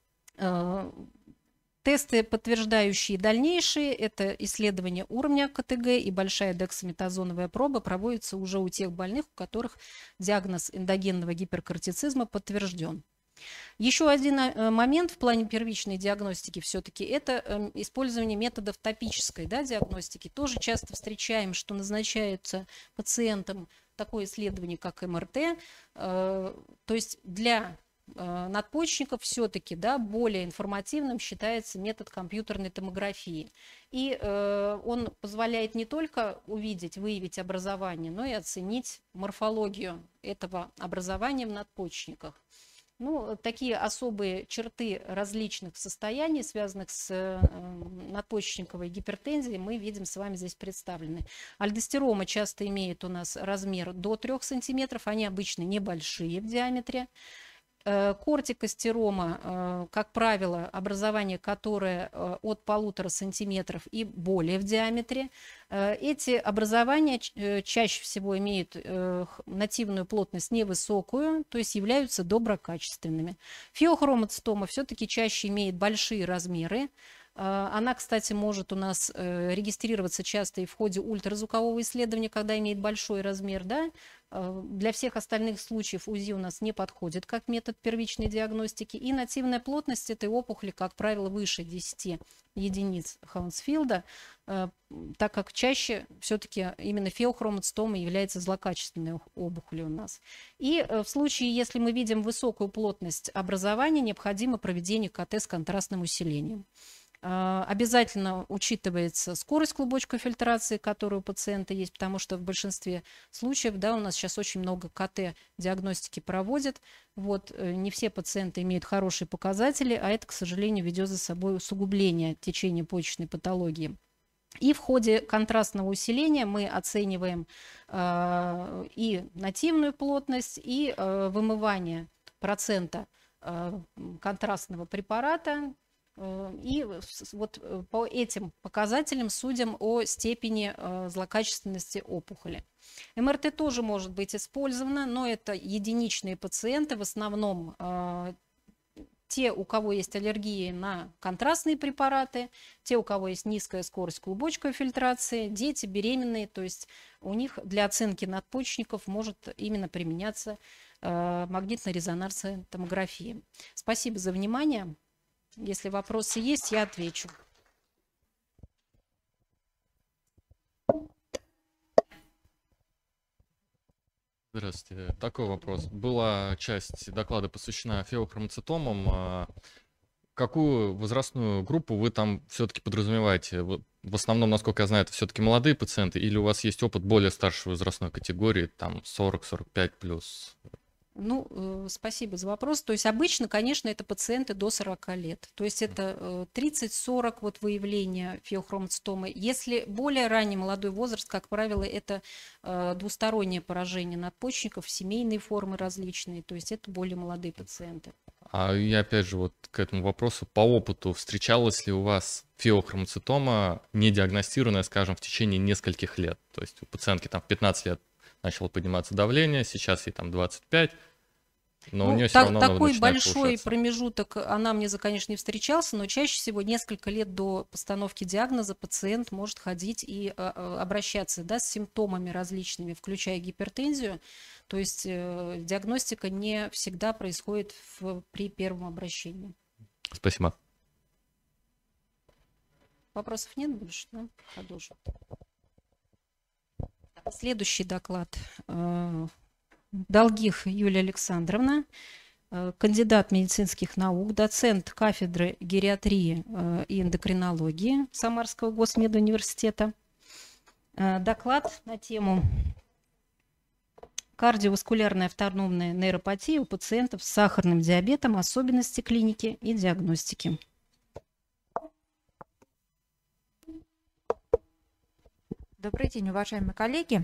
Speaker 2: Тесты, подтверждающие дальнейшие, это исследование уровня КТГ и большая дексаметазоновая проба, проводится уже у тех больных, у которых диагноз эндогенного гиперкортицизма подтвержден. Еще один момент в плане первичной диагностики все-таки это использование методов топической, да, диагностики. Тоже часто встречаем, что назначается пациентам такое исследование, как МРТ. То есть для надпочечников все-таки, да, более информативным считается метод компьютерной томографии. И он позволяет не только увидеть, выявить образование, но и оценить морфологию этого образования в надпочечниках. Ну, такие особые черты различных состояний, связанных с надпочечниковой гипертензией, мы видим с вами здесь представлены. Альдостерома часто имеет у нас размер до 3 см, они обычно небольшие в диаметре. Кортикостерома, как правило, образование, которое от 1,5 см и более в диаметре. Эти образования чаще всего имеют нативную плотность невысокую, то есть являются доброкачественными. Феохроматостома все-таки чаще имеет большие размеры. Она, кстати, может у нас регистрироваться часто и в ходе ультразвукового исследования, когда имеет большой размер. Да? Для всех остальных случаев УЗИ у нас не подходит как метод первичной диагностики. И нативная плотность этой опухоли, как правило, выше 10 единиц Хаунсфилда, так как чаще все-таки именно феохроматостома является злокачественной опухолью у нас. И в случае, если мы видим высокую плотность образования, необходимо проведение КТ с контрастным усилением. Обязательно учитывается скорость клубочковой фильтрации, которая у пациента есть, потому что в большинстве случаев, да, у нас сейчас очень много КТ-диагностики проводят. Вот, не все пациенты имеют хорошие показатели, а это, к сожалению, ведет за собой усугубление течения почечной патологии. И в ходе контрастного усиления мы оцениваем и нативную плотность, и вымывание процента контрастного препарата. И вот по этим показателям судим о степени злокачественности опухоли. МРТ тоже может быть использовано, но это единичные пациенты, в основном те, у кого есть аллергии на контрастные препараты, те, у кого есть низкая скорость клубочковой фильтрации, дети, беременные, то есть у них для оценки надпочечников может именно применяться магнитно-резонансная томография. Спасибо за внимание. Если вопросы есть, я отвечу.
Speaker 4: Здравствуйте. Такой вопрос. Была часть доклада посвящена феохромоцитомам. Какую возрастную группу вы там все-таки подразумеваете? В основном, насколько я знаю, это все-таки молодые пациенты, или у вас есть опыт более старшей возрастной категории, там 40-45 плюс?
Speaker 2: Ну, спасибо за вопрос. То есть обычно, конечно, это пациенты до 40 лет. То есть это 30-40 вот выявления феохромоцитомы. Если более ранний молодой возраст, как правило, это двустороннее поражение надпочечников, семейные формы различные. То есть это более молодые пациенты.
Speaker 4: А я опять же вот к этому вопросу по опыту. Встречалась ли у вас феохромоцитома не диагностированная, скажем, в течение нескольких лет? То есть у пациентки там в 15 лет начало подниматься давление, сейчас ей там 25, но у нее все равно
Speaker 2: такой большой промежуток анамнеза, конечно, не встречался, но чаще всего несколько лет до постановки диагноза пациент может ходить и обращаться, да, с симптомами различными, включая гипертензию. То есть диагностика не всегда происходит при первом обращении.
Speaker 4: Спасибо.
Speaker 2: Вопросов нет больше? Да? Продолжим. Следующий доклад. Долгих Юлия Александровна. кандидат медицинских наук, доцент кафедры гериатрии и эндокринологии Самарского госмедуниверситета. Доклад на тему кардиоваскулярная автономная нейропатия у пациентов с сахарным диабетом, особенности клиники и диагностики.
Speaker 5: Добрый день, уважаемые коллеги.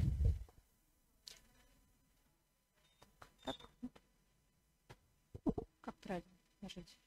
Speaker 5: Как правильно нажать?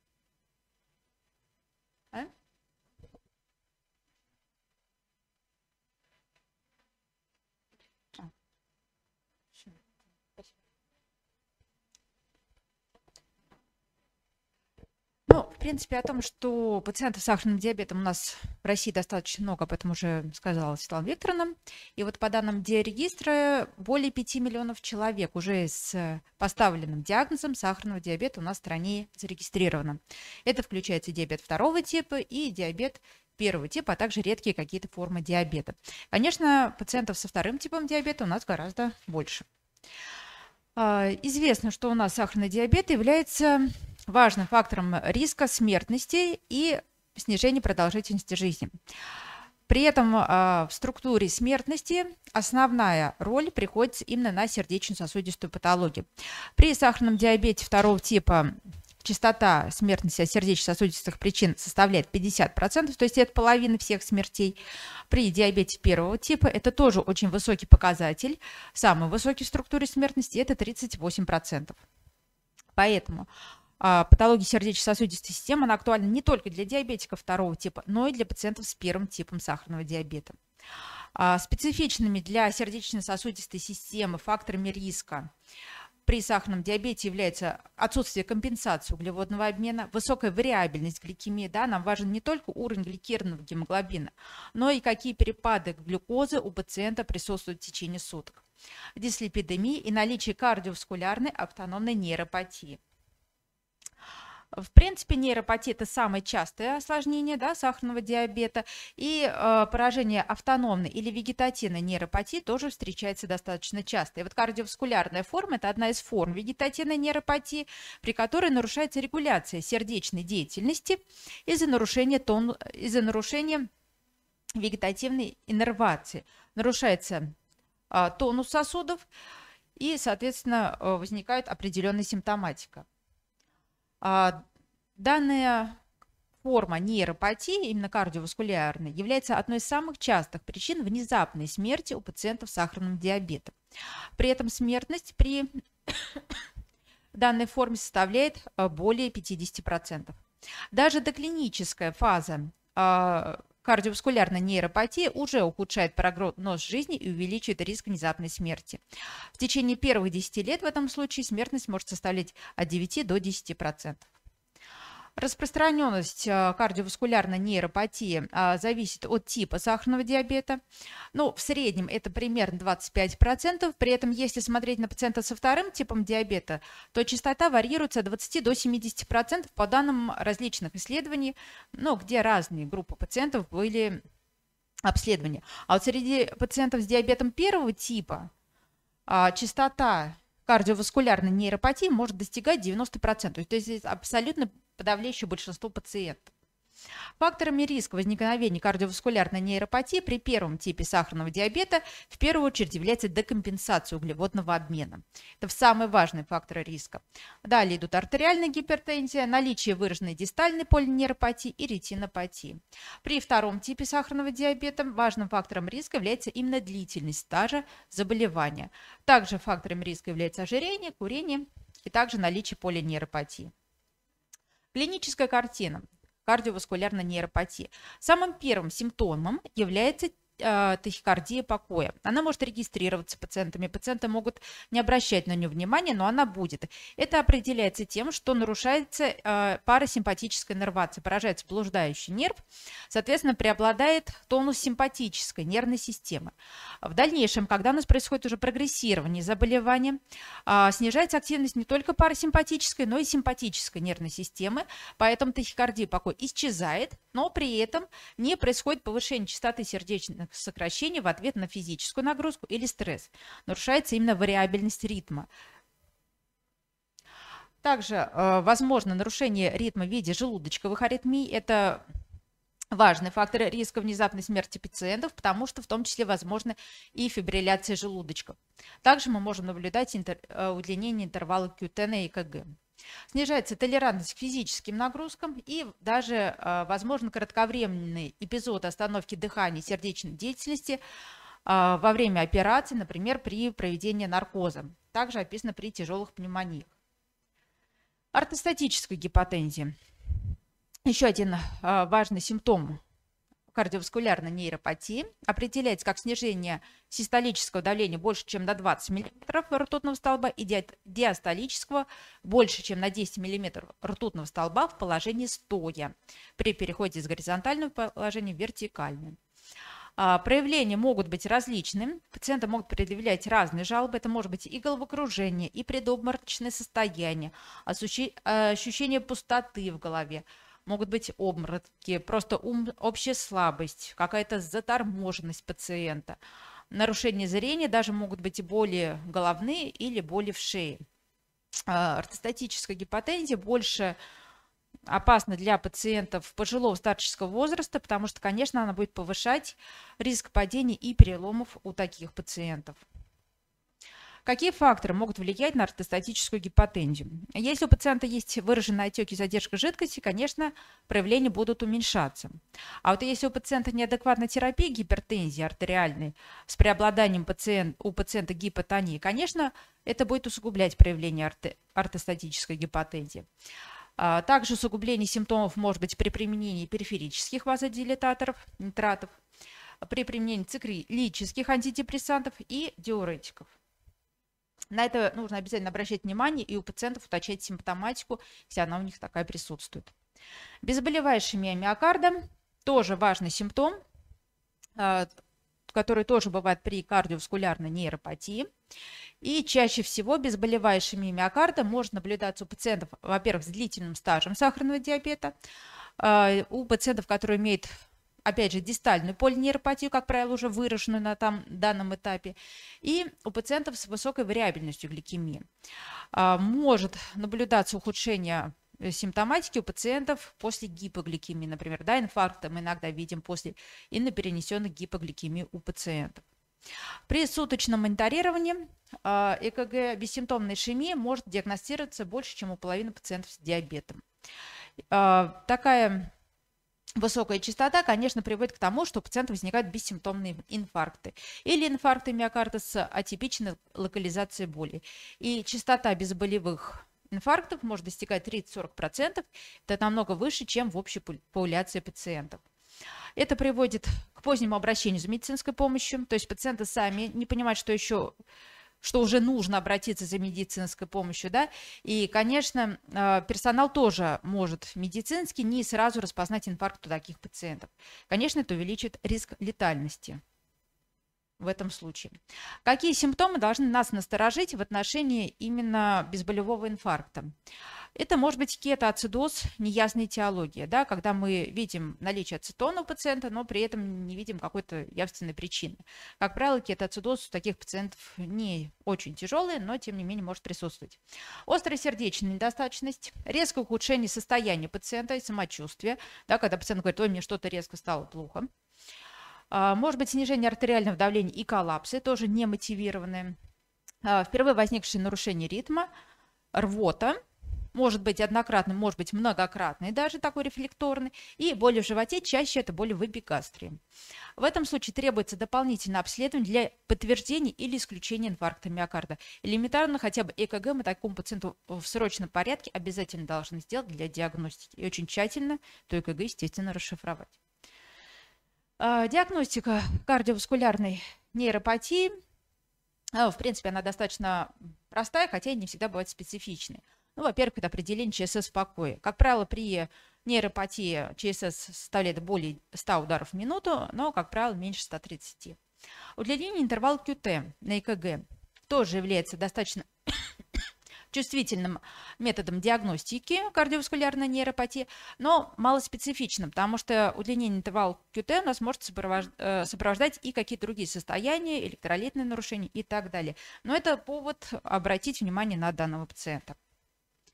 Speaker 5: Ну, в принципе, о том, что пациентов с сахарным диабетом у нас в России достаточно много, об этом уже сказала Светлана Викторовна. И вот по данным Диарегистра, более 5 миллионов человек уже с поставленным диагнозом сахарного диабета у нас в стране зарегистрировано. Это включается диабет второго типа и диабет первого типа, а также редкие какие-то формы диабета. Конечно, пациентов со вторым типом диабета у нас гораздо больше. Известно, что у нас сахарный диабет является важным фактором риска смертности и снижения продолжительности жизни. При этом в структуре смертности основная роль приходится именно на сердечно-сосудистую патологию. При сахарном диабете второго типа частота смертности от сердечно-сосудистых причин составляет 50%, то есть это половина всех смертей. При диабете первого типа это тоже очень высокий показатель. Самый высокий в структуре смертности это 38%. Поэтому патология сердечно-сосудистой системы она актуальна не только для диабетиков второго типа, но и для пациентов с первым типом сахарного диабета. Специфичными для сердечно-сосудистой системы факторами риска при сахарном диабете является отсутствие компенсации углеводного обмена, высокая вариабельность гликемии. Да, нам важен не только уровень гликированного гемоглобина, но и какие перепады глюкозы у пациента присутствуют в течение суток. Дислипидемия и наличие кардиоваскулярной автономной нейропатии. В принципе, нейропатия – это самое частое осложнение, да, сахарного диабета, и поражение автономной или вегетативной нейропатии тоже встречается достаточно часто. И вот кардиоваскулярная форма – это одна из форм вегетативной нейропатии, при которой нарушается регуляция сердечной деятельности из-за нарушения вегетативной иннервации. Нарушается тонус сосудов и, соответственно, возникает определенная симптоматика. Данная форма нейропатии, именно кардиоваскулярной, является одной из самых частых причин внезапной смерти у пациентов с сахарным диабетом. При этом смертность при данной форме составляет более 50%. Даже доклиническая фаза кардиоваскулярной нейропатии уже ухудшает прогноз жизни и увеличивает риск внезапной смерти. В течение первых 10 лет в этом случае смертность может составлять от 9 до 10%. Распространенность кардиоваскулярной нейропатии зависит от типа сахарного диабета. Ну, в среднем это примерно 25%. При этом, если смотреть на пациента со вторым типом диабета, то частота варьируется от 20 до 70% по данным различных исследований, ну, где разные группы пациентов были обследованы. А вот среди пациентов с диабетом первого типа частота кардиоваскулярной нейропатии может достигать 90%. То есть абсолютно подавляющее большинство пациентов. Факторами риска возникновения кардиоваскулярной нейропатии при первом типе сахарного диабета в первую очередь является декомпенсация углеводного обмена. Это самый важный фактор риска. Далее идут артериальная гипертензия, наличие выраженной дистальной полинейропатии и ретинопатии. При втором типе сахарного диабета важным фактором риска является именно длительность стажа заболевания. Также фактором риска является ожирение, курение и также наличие полинейропатии. Клиническая картина кардиоваскулярной нейропатии. Самым первым симптомом является тахикардия покоя. Она может регистрироваться пациентами. Пациенты могут не обращать на нее внимания, но она будет. Это определяется тем, что нарушается парасимпатическая иннервация, поражается блуждающий нерв, соответственно, преобладает тонус симпатической нервной системы. В дальнейшем, когда у нас происходит уже прогрессирование заболевания, снижается активность не только парасимпатической, но и симпатической нервной системы, поэтому тахикардия покоя исчезает, но при этом не происходит повышение частоты сердечных сокращений в ответ на физическую нагрузку или стресс. Нарушается именно вариабельность ритма. Также возможно нарушение ритма в виде желудочковых аритмий. Это важный фактор риска внезапной смерти пациентов, потому что в том числе возможна и фибрилляция желудочков. Также мы можем наблюдать удлинение интервала QT на ЭКГ. Снижается толерантность к физическим нагрузкам и даже возможно кратковременный эпизод остановки дыхания и сердечной деятельности во время операции, например, при проведении наркоза. Также описано при тяжелых пневмониях. Ортостатическая гипотензия. Еще один важный симптом кардиоваскулярной нейропатии определяется как снижение систолического давления больше, чем на 20 мм ртутного столба и диастолического больше, чем на 10 мм ртутного столба в положении стоя при переходе из горизонтального положения в вертикальное. Проявления могут быть различными. Пациенты могут предъявлять разные жалобы. Это может быть и головокружение, и предобморочное состояние, ощущение пустоты в голове. Могут быть обмороки, просто общая слабость, какая-то заторможенность пациента. Нарушение зрения даже могут быть и боли головные или боли в шее. Ортостатическая гипотензия больше опасна для пациентов пожилого старческого возраста, потому что, конечно, она будет повышать риск падений и переломов у таких пациентов. Какие факторы могут влиять на ортостатическую гипотензию? Если у пациента есть выраженные отеки и задержка жидкости, конечно, проявления будут уменьшаться. А вот если у пациента неадекватная терапия гипертензии артериальной с преобладанием у пациента гипотонии, конечно, это будет усугублять проявление ортостатической гипотензии. Также усугубление симптомов может быть при применении периферических вазодилататоров, нитратов, при применении циклических антидепрессантов и диуретиков. На это нужно обязательно обращать внимание и у пациентов уточнять симптоматику, если она у них такая присутствует. Безболевая ишемия миокарда тоже важный симптом, который тоже бывает при кардиоваскулярной нейропатии. И чаще всего безболевая ишемия миокарда может наблюдаться у пациентов, во-первых, с длительным стажем сахарного диабета, у пациентов, которые имеют, опять же, дистальную полинейропатию, как правило, уже выраженную на данном этапе, и у пациентов с высокой вариабельностью гликемии. Может наблюдаться ухудшение симптоматики у пациентов после гипогликемии, например, да, инфаркта мы иногда видим после инноперенесенной гипогликемии у пациентов. При суточном мониторировании ЭКГ бессимптомной ишемии может диагностироваться больше, чем у половины пациентов с диабетом. Такая высокая частота, конечно, приводит к тому, что у пациента возникают бессимптомные инфаркты или инфаркты миокарда с атипичной локализацией боли. И частота безболевых инфарктов может достигать 30-40%. Это намного выше, чем в общей популяции пациентов. Это приводит к позднему обращению за медицинской помощью, то есть пациенты сами не понимают, что уже нужно обратиться за медицинской помощью, да, и, конечно, персонал тоже может медицинский не сразу распознать инфаркт у таких пациентов. Конечно, это увеличит риск летальности в этом случае. Какие симптомы должны нас насторожить в отношении именно безболевого инфаркта? Это может быть кетоацидоз неясной этиологии, да, когда мы видим наличие ацетона у пациента, но при этом не видим какой-то явственной причины. Как правило, кетоацидоз у таких пациентов не очень тяжелый, но тем не менее может присутствовать. Острая сердечная недостаточность, резкое ухудшение состояния пациента и самочувствия, да, когда пациент говорит: ой, мне что-то резко стало плохо. Может быть снижение артериального давления и коллапсы, тоже немотивированные. Впервые возникшее нарушение ритма, рвота, может быть однократный, может быть многократный, даже такой рефлекторный, и боли в животе, чаще это боли в эпигастрии. В этом случае требуется дополнительное обследование для подтверждения или исключения инфаркта миокарда. Элементарно хотя бы ЭКГ мы такому пациенту в срочном порядке обязательно должны сделать для диагностики. И очень тщательно то ЭКГ, естественно, расшифровать. Диагностика кардиоваскулярной нейропатии, в принципе, она достаточно простая, хотя и не всегда бывает специфичной. Ну, во-первых, это определение ЧСС в покое. Как правило, при нейропатии ЧСС составляет более 100 ударов в минуту, но, как правило, меньше 130. Удлинение интервала QT на ЭКГ тоже является достаточно чувствительным методом диагностики кардиоваскулярной нейропатии, но малоспецифичным, потому что удлинение интервала QT у нас может сопровождать и какие-то другие состояния, электролитные нарушения и так далее. Но это повод обратить внимание на данного пациента.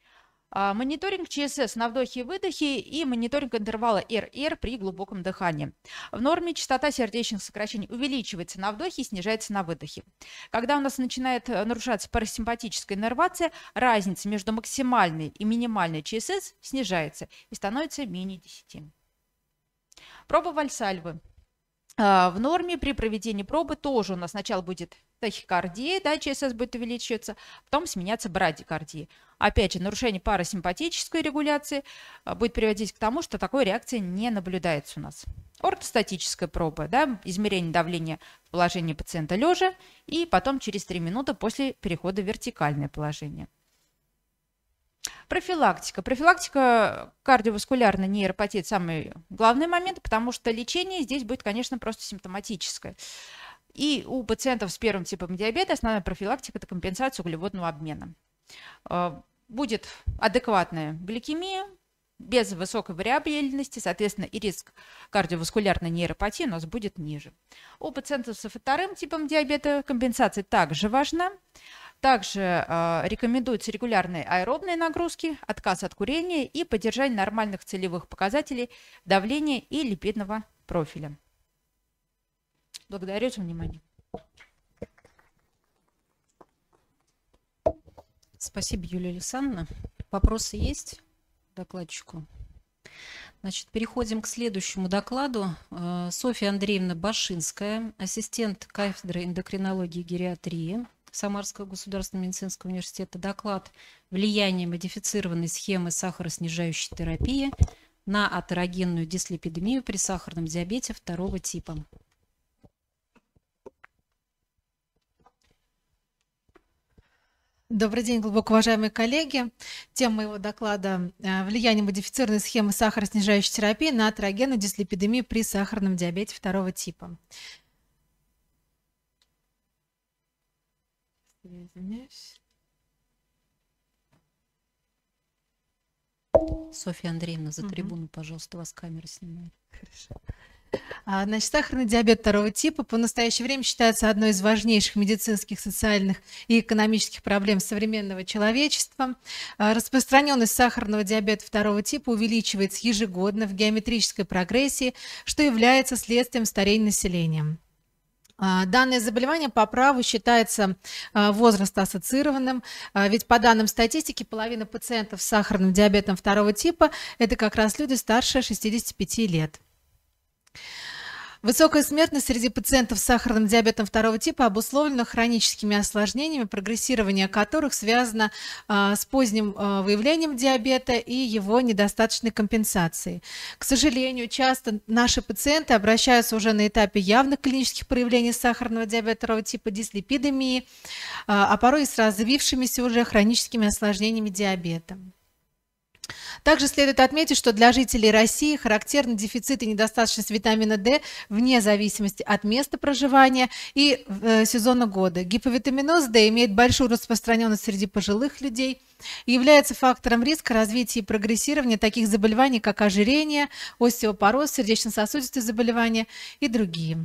Speaker 5: Мониторинг ЧСС на вдохе и выдохе и мониторинг интервала РР при глубоком дыхании. В норме частота сердечных сокращений увеличивается на вдохе и снижается на выдохе. Когда у нас начинает нарушаться парасимпатическая иннервация, разница между максимальной и минимальной ЧСС снижается и становится менее 10. Проба Вальсальвы. В норме при проведении пробы тоже у нас сначала будет тахикардия, да, ЧСС будет увеличиваться, потом сменяться брадикардией. Опять же, нарушение парасимпатической регуляции будет приводить к тому, что такой реакции не наблюдается у нас. Ортостатическая проба, да, измерение давления в положении пациента лежа и потом через 3 минуты после перехода в вертикальное положение. Профилактика. Профилактика кардиоваскулярной нейропатии – это самый главный момент, потому что лечение здесь будет, конечно, просто симптоматическое. И у пациентов с первым типом диабета основная профилактика – это компенсация углеводного обмена. Будет адекватная гликемия, без высокой вариабельности, соответственно, и риск кардиоваскулярной нейропатии у нас будет ниже. У пациентов со вторым типом диабета компенсация также важна. Также рекомендуются регулярные аэробные нагрузки, отказ от курения и поддержание нормальных целевых показателей давления и липидного профиля. Благодарю за внимание.
Speaker 2: Спасибо, Юлия Александровна. Вопросы есть к докладчику? Значит, переходим к следующему докладу. Софья Андреевна Башинская, ассистент кафедры эндокринологии и гериатрии Самарского государственного медицинского университета. Доклад «Влияние модифицированной схемы сахароснижающей терапии на атерогенную дислипидемию при сахарном диабете второго типа».
Speaker 6: Добрый день, глубоко уважаемые коллеги. Тема моего доклада «Влияние модифицированной схемы сахароснижающей терапии на атерогенную дислипидемию при сахарном диабете второго типа». Извиняюсь.
Speaker 2: Софья Андреевна, за трибуну, пожалуйста, вас камера снимает.
Speaker 6: Хорошо. Значит, сахарный диабет второго типа по настоящее время считается одной из важнейших медицинских, социальных и экономических проблем современного человечества. Распространенность сахарного диабета второго типа увеличивается ежегодно в геометрической прогрессии, что является следствием старения населения. Данное заболевание по праву считается возрастоассоциированным, ведь по данным статистики половина пациентов с сахарным диабетом второго типа – это как раз люди старше 65 лет. Высокая смертность среди пациентов с сахарным диабетом второго типа обусловлена хроническими осложнениями, прогрессирование которых связано с поздним выявлением диабета и его недостаточной компенсацией. К сожалению, часто наши пациенты обращаются уже на этапе явных клинических проявлений сахарного диабета второго типа, дислипидемии, а порой и с развившимися уже хроническими осложнениями диабета. Также следует отметить, что для жителей России характерны дефицит и недостаточность витамина D вне зависимости от места проживания и сезона года. Гиповитаминоз D имеет большую распространенность среди пожилых людей и является фактором риска развития и прогрессирования таких заболеваний, как ожирение, остеопороз, сердечно-сосудистые заболевания и другие.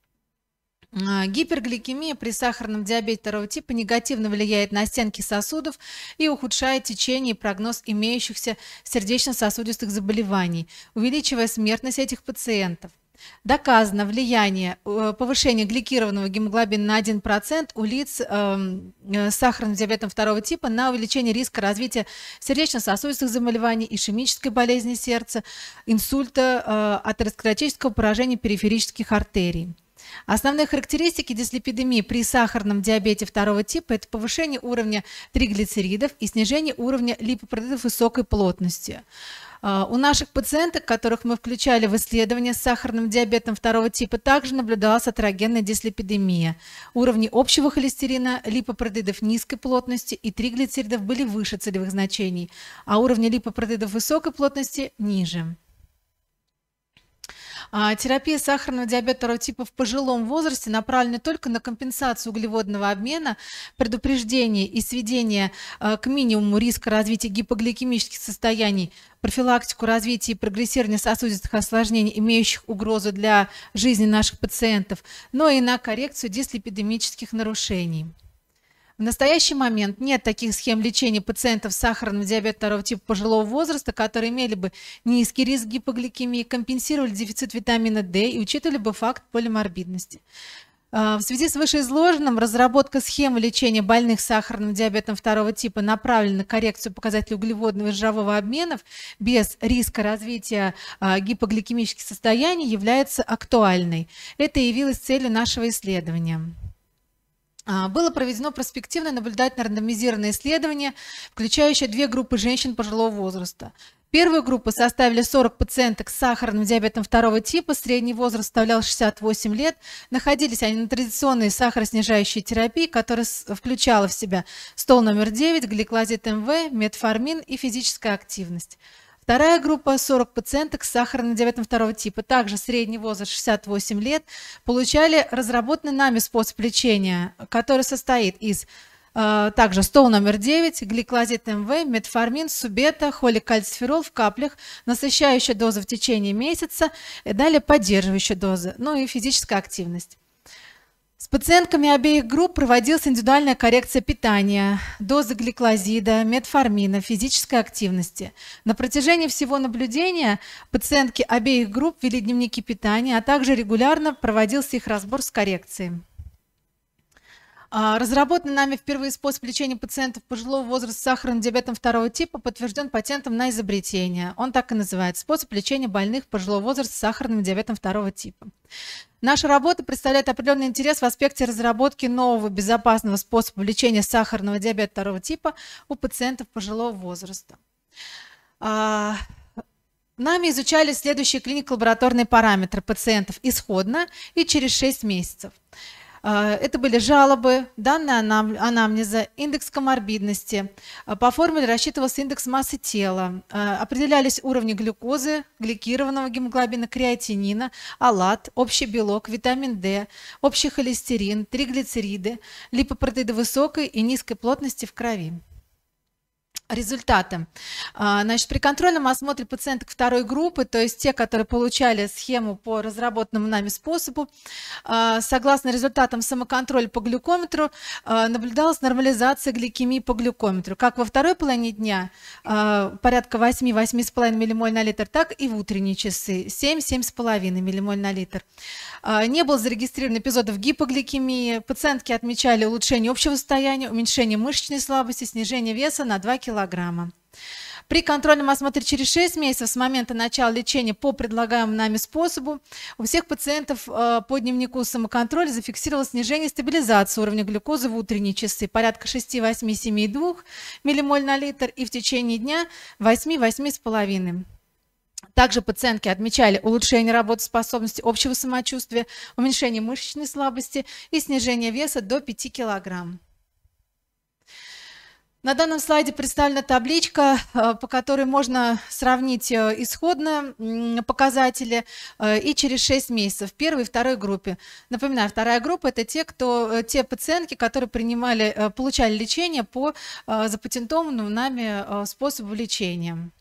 Speaker 6: Гипергликемия при сахарном диабете второго типа негативно влияет на стенки сосудов и ухудшает течение и прогноз имеющихся сердечно-сосудистых заболеваний, увеличивая смертность этих пациентов. Доказано влияние повышения гликированного гемоглобина на 1% у лиц с сахарным диабетом второго типа на увеличение риска развития сердечно-сосудистых заболеваний, ишемической болезни сердца, инсульта, атеросклеротического поражения периферических артерий. Основные характеристики дислипидемии при сахарном диабете второго типа – это повышение уровня триглицеридов и снижение уровня липопротеидов высокой плотности. У наших пациенток, которых мы включали в исследование с сахарным диабетом второго типа, также наблюдалась атерогенная дислипидемия. Уровни общего холестерина, липопротеидов низкой плотности и триглицеридов были выше целевых значений, а уровни липопротеидов высокой плотности ниже. Терапия сахарного диабета второго типа в пожилом возрасте направлена только на компенсацию углеводного обмена, предупреждение и сведение к минимуму риска развития гипогликемических состояний, профилактику развития и прогрессирования сосудистых осложнений, имеющих угрозу для жизни наших пациентов, но и на коррекцию дислипидемических нарушений. В настоящий момент нет таких схем лечения пациентов с сахарным диабетом второго типа пожилого возраста, которые имели бы низкий риск гипогликемии, компенсировали дефицит витамина D и учитывали бы факт полиморбидности. В связи с вышеизложенным, разработка схемы лечения больных с сахарным диабетом второго типа направлена на коррекцию показателей углеводного и жирового обменов без риска развития гипогликемических состояний является актуальной. Это явилось целью нашего исследования. Было проведено проспективное наблюдательно рандомизированное исследование, включающее две группы женщин пожилого возраста. Первую группу составили 40 пациенток с сахарным диабетом второго типа, средний возраст составлял 68 лет. Находились они на традиционной сахароснижающей терапии, которая включала в себя стол номер 9, гликлозид МВ, метформин и физическая активность. Вторая группа 40 пациенток с сахарным диабетом второго типа, также средний возраст 68 лет, получали разработанный нами способ лечения, который состоит из также стол номер 9, гликлозид МВ, метформин, субета, холикальциферол в каплях, насыщающая доза в течение месяца, и далее поддерживающая доза, ну и физическая активность. С пациентками обеих групп проводилась индивидуальная коррекция питания, дозы гликлозида, метформина, физической активности. На протяжении всего наблюдения пациентки обеих групп вели дневники питания, а также регулярно проводился их разбор с коррекцией. Разработанный нами впервые способ лечения пациентов пожилого возраста с сахарным диабетом второго типа подтвержден патентом на изобретение. Он так и называется – способ лечения больных пожилого возраста с сахарным диабетом второго типа. Наша работа представляет определенный интерес в аспекте разработки нового безопасного способа лечения сахарного диабета второго типа у пациентов пожилого возраста. Нами изучали следующие клинико-лабораторные параметры пациентов исходно и через 6 месяцев. Это были жалобы, данные анамнеза, индекс коморбидности. По формуле рассчитывался индекс массы тела. Определялись уровни глюкозы, гликированного гемоглобина, креатинина, алат, общий белок, витамин D, общий холестерин, триглицериды, липопротеиды высокой и низкой плотности в крови. Результаты. Значит, при контрольном осмотре пациенток второй группы, то есть те, которые получали схему по разработанному нами способу, согласно результатам самоконтроля по глюкометру, наблюдалась нормализация гликемии по глюкометру, как во второй половине дня, порядка 8-8,5 ммоль на литр, так и в утренние часы, 7-7,5 ммоль на литр. Не было зарегистрировано эпизодов гипогликемии, пациентки отмечали улучшение общего состояния, уменьшение мышечной слабости, снижение веса на 2 килограмма. При контрольном осмотре через 6 месяцев с момента начала лечения по предлагаемому нами способу у всех пациентов по дневнику самоконтроля зафиксировалось снижение стабилизации уровня глюкозы в утренние часы порядка 6-8,7,2 ммоль на литр и в течение дня 8-8,5. Также пациентки отмечали улучшение работоспособности, общего самочувствия, уменьшение мышечной слабости и снижение веса до 5 килограмм. На данном слайде представлена табличка, по которой можно сравнить исходные показатели и через 6 месяцев в первой и второй группе. Напоминаю, вторая группа – это те пациентки, которые получали лечение по запатентованному нами способу лечения.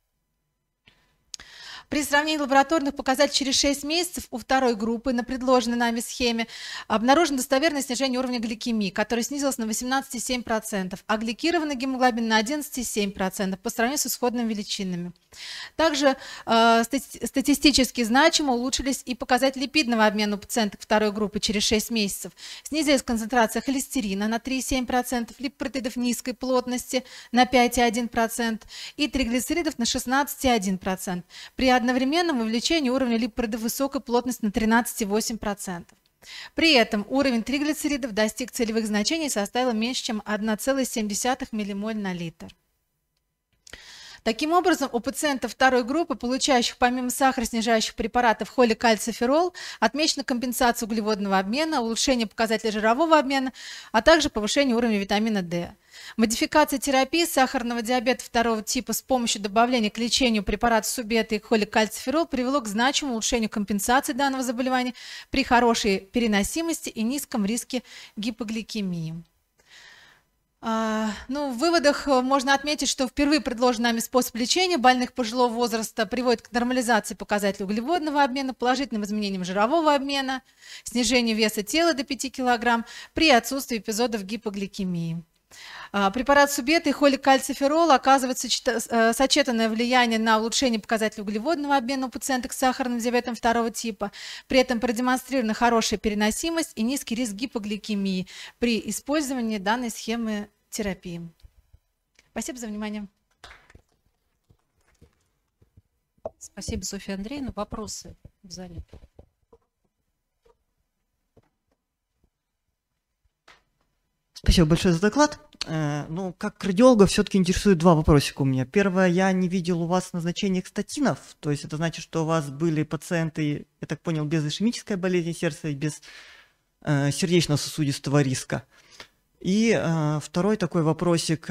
Speaker 6: При сравнении лабораторных показателей через 6 месяцев у второй группы на предложенной нами схеме обнаружено достоверное снижение уровня гликемии, которое снизилось на 18,7%, а гликированный гемоглобин на 11,7% по сравнению с исходными величинами. Также статистически значимо улучшились и показатели липидного обмена у пациентов второй группы через 6 месяцев. Снизилась концентрация холестерина на 3,7%, липопротеидов низкой плотности на 5,1% и триглицеридов на 16,1%. При одновременном увеличении уровня липопротеидов высокой плотности на 13,8%. При этом уровень триглицеридов достиг целевых значений и составил меньше, чем 1,7 ммоль на литр. Таким образом, у пациентов второй группы, получающих помимо сахароснижающих препаратов холикальциферол, отмечена компенсация углеводного обмена, улучшение показателей жирового обмена, а также повышение уровня витамина D. Модификация терапии сахарного диабета второго типа с помощью добавления к лечению препаратов субета и холикальциферол привело к значимому улучшению компенсации данного заболевания при хорошей переносимости и низком риске гипогликемии. Ну, в выводах можно отметить, что впервые предложенный нами способ лечения больных пожилого возраста приводит к нормализации показателей углеводного обмена, положительным изменениям жирового обмена, снижению веса тела до 5 кг при отсутствии эпизодов гипогликемии. Препарат Субета и холикальциферол оказывает сочетанное влияние на улучшение показателей углеводного обмена у пациенток с сахарным диабетом второго типа. При этом продемонстрирована хорошая переносимость и низкий риск гипогликемии при использовании данной схемы терапии. Спасибо за внимание.
Speaker 2: Спасибо, Софья Андреевна. Вопросы в зале?
Speaker 7: Спасибо большое за доклад. Ну, как кардиолога все-таки интересует два вопросика у меня. Первое, я не видел у вас назначения статинов, то есть это значит, что у вас были пациенты, я так понял, без ишемической болезни сердца и без сердечно-сосудистого риска. И второй такой вопросик,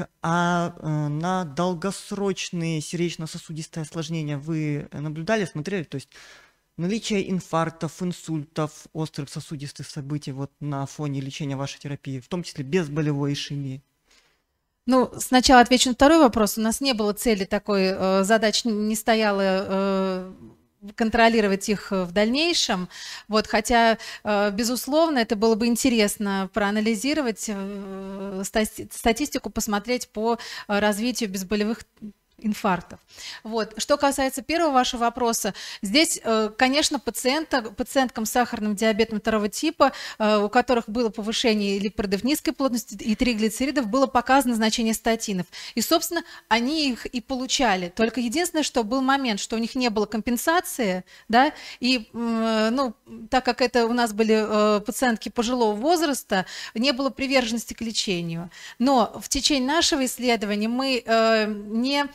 Speaker 7: на долгосрочные сердечно-сосудистые осложнения вы наблюдали, смотрели, то есть наличие инфарктов, инсультов, острых сосудистых событий вот на фоне лечения вашей терапии, в том числе без болевой ишемии?
Speaker 6: Ну, сначала отвечу на второй вопрос. У нас не было цели такой, задач не стояло контролировать их в дальнейшем. Вот, хотя, безусловно, это было бы интересно проанализировать статистику, посмотреть по развитию безболевых инфарктов. Вот. Что касается первого вашего вопроса, здесь, конечно, пациенткам с сахарным диабетом второго типа, у которых было повышение липидов низкой плотности и триглицеридов, было показано значение статинов. И, собственно, они их и получали. Только единственное, что был момент, что у них не было компенсации, да, и, ну, так как это у нас были пациентки пожилого возраста, не было приверженности к лечению. Но в течение нашего исследования мы не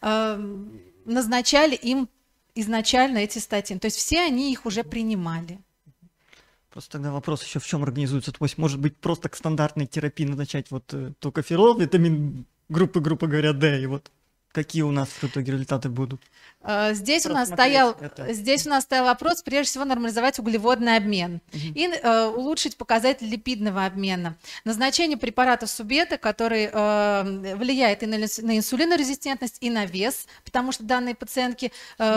Speaker 6: назначали им изначально эти статины. То есть все они их уже принимали.
Speaker 7: Просто тогда вопрос еще в чем организуется. То есть, может быть, просто к стандартной терапии назначать вот токоферол, витамин группы, грубо говоря, D, и вот какие у нас в итоге результаты будут?
Speaker 6: Здесь у нас стоял вопрос, прежде всего, нормализовать углеводный обмен и улучшить показатель липидного обмена. Назначение препаратов Субета, который влияет и на инсулинорезистентность, и на вес, потому что данные пациентки,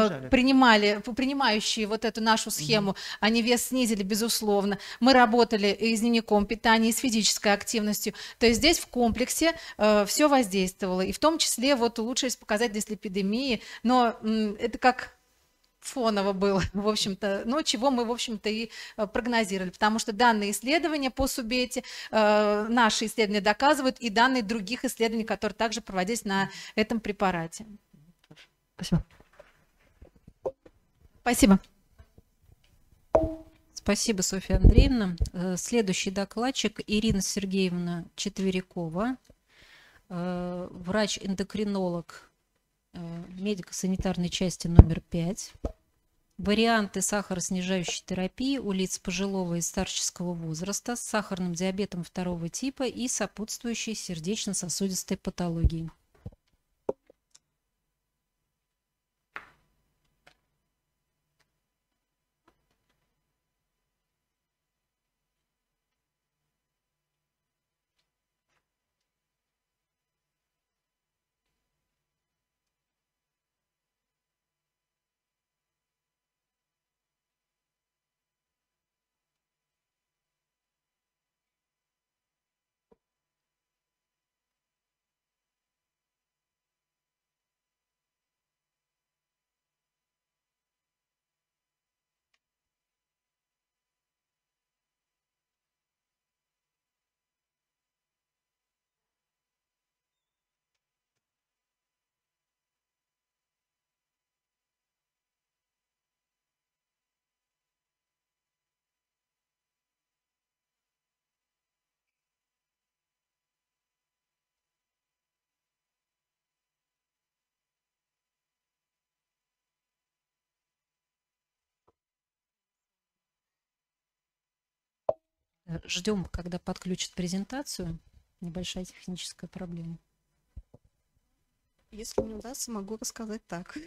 Speaker 6: принимающие вот эту нашу схему, они вес снизили, безусловно. Мы работали и с дневником питания, и с физической активностью. То есть здесь в комплексе все воздействовало, и в том числе вот улучшились показатели дислипидемии, но это как фоново было, в общем-то, но чего мы, в общем-то, и прогнозировали, потому что данные исследования по Субете, наши исследования доказывают, и данные других исследований, которые также проводились на этом препарате.
Speaker 7: Спасибо.
Speaker 6: Спасибо.
Speaker 2: Спасибо, Софья Андреевна. Следующий докладчик Ирина Сергеевна Четверякова, врач-эндокринолог медико-санитарной части номер 5. Варианты сахароснижающей терапии у лиц пожилого и старческого возраста с сахарным диабетом второго типа и сопутствующей сердечно-сосудистой патологией. Ждем, когда подключат презентацию. Небольшая техническая проблема.
Speaker 8: Если не удастся, могу рассказать так.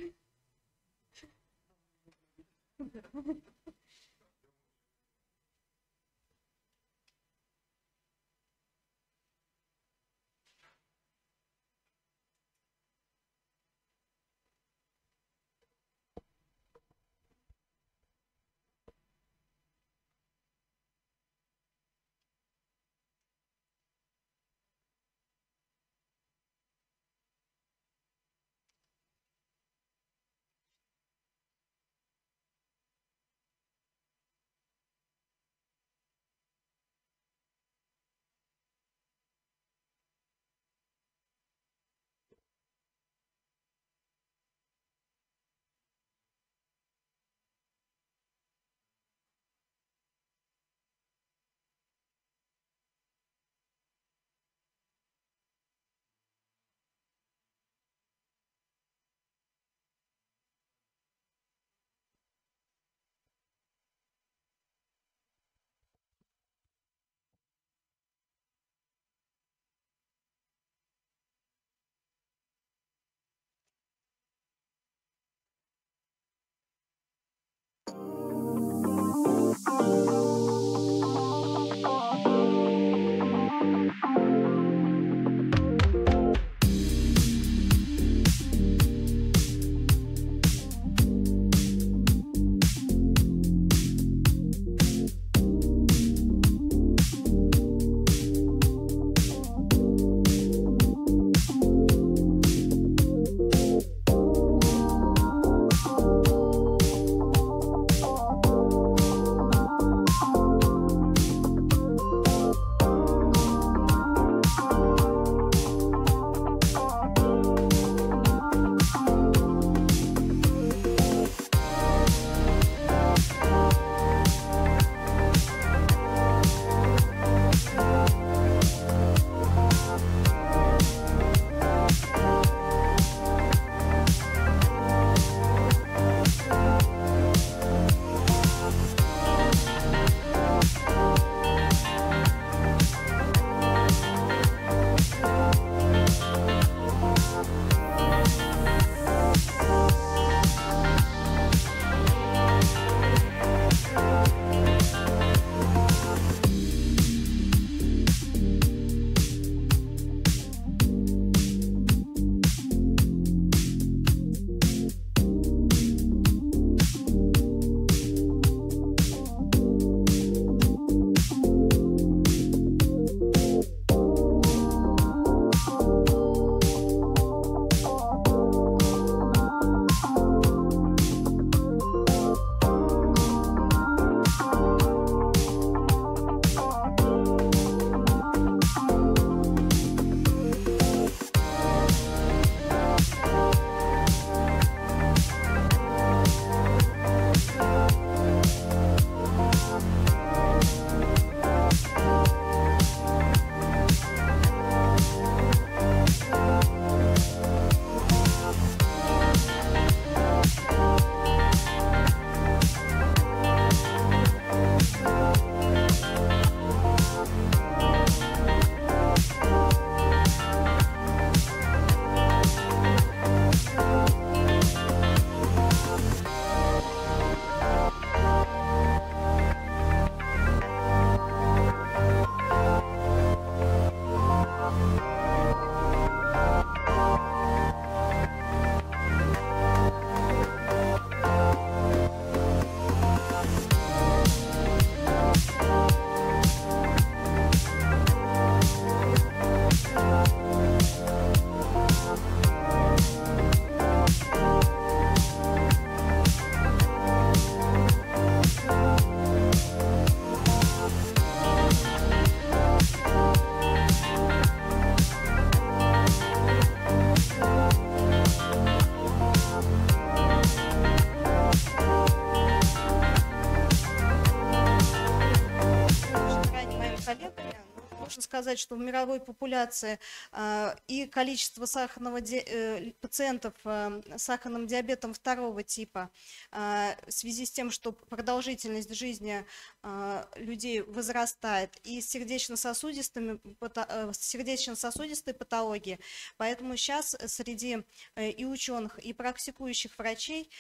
Speaker 8: можно сказать, что в мировой популяции и количество пациентов с сахарным диабетом второго типа в связи с тем, что продолжительность жизни людей возрастает, и сердечно-сосудистой патологией. Поэтому сейчас среди и ученых, и практикующих врачей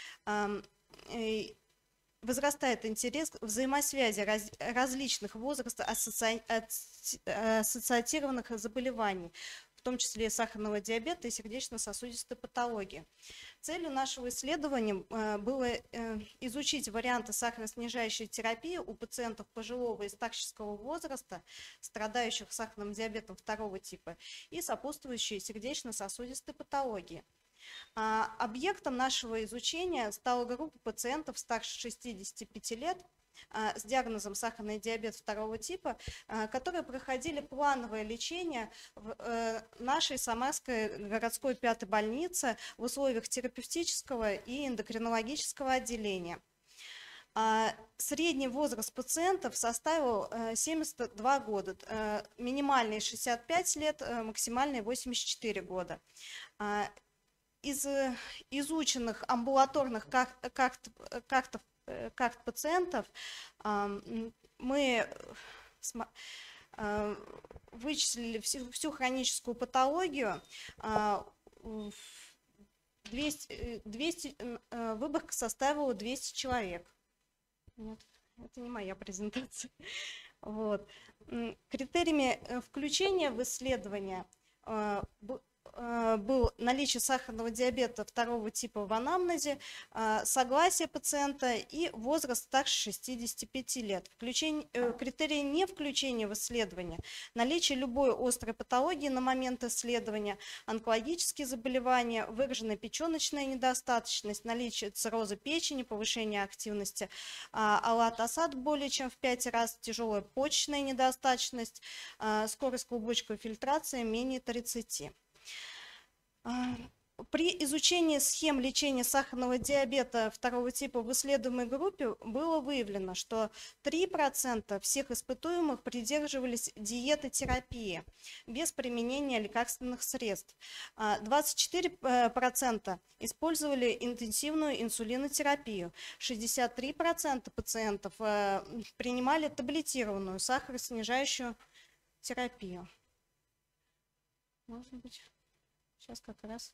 Speaker 8: возрастает интерес к взаимосвязи различных возрастов ассоциатированных заболеваний, в том числе сахарного диабета и сердечно-сосудистой патологии. Целью нашего исследования было изучить варианты сахароснижающей терапии у пациентов пожилого и старческого возраста, страдающих сахарным диабетом второго типа и сопутствующей сердечно-сосудистой патологии. Объектом нашего изучения стала группа пациентов старше 65 лет с диагнозом сахарный диабет второго типа, которые проходили плановое лечение в нашей Самарской городской 5-й больнице в условиях терапевтического и эндокринологического отделения. Средний возраст пациентов составил 72 года, минимальный 65 лет, максимальный 84 года. Из изученных амбулаторных карт пациентов мы вычислили всю хроническую патологию. Выборка составила 200 человек. Нет, это не моя презентация. Вот. Критериями включения в исследование был наличие сахарного диабета второго типа в анамнезе, согласие пациента и возраст старше 65 лет. Критерии не включения в исследование: наличие любой острой патологии на момент исследования, онкологические заболевания, выраженная печеночная недостаточность, наличие цирроза печени, повышение активности АЛАТ-АСАД более чем в 5 раз, тяжелая почечная недостаточность, скорость клубочковой фильтрации менее 30. При изучении схем лечения сахарного диабета второго типа в исследуемой группе было выявлено, что 3% всех испытуемых придерживались диетотерапии без применения лекарственных средств. 24% использовали интенсивную инсулинотерапию. 63% пациентов принимали таблетированную сахароснижающую терапию. Может быть, сейчас как раз...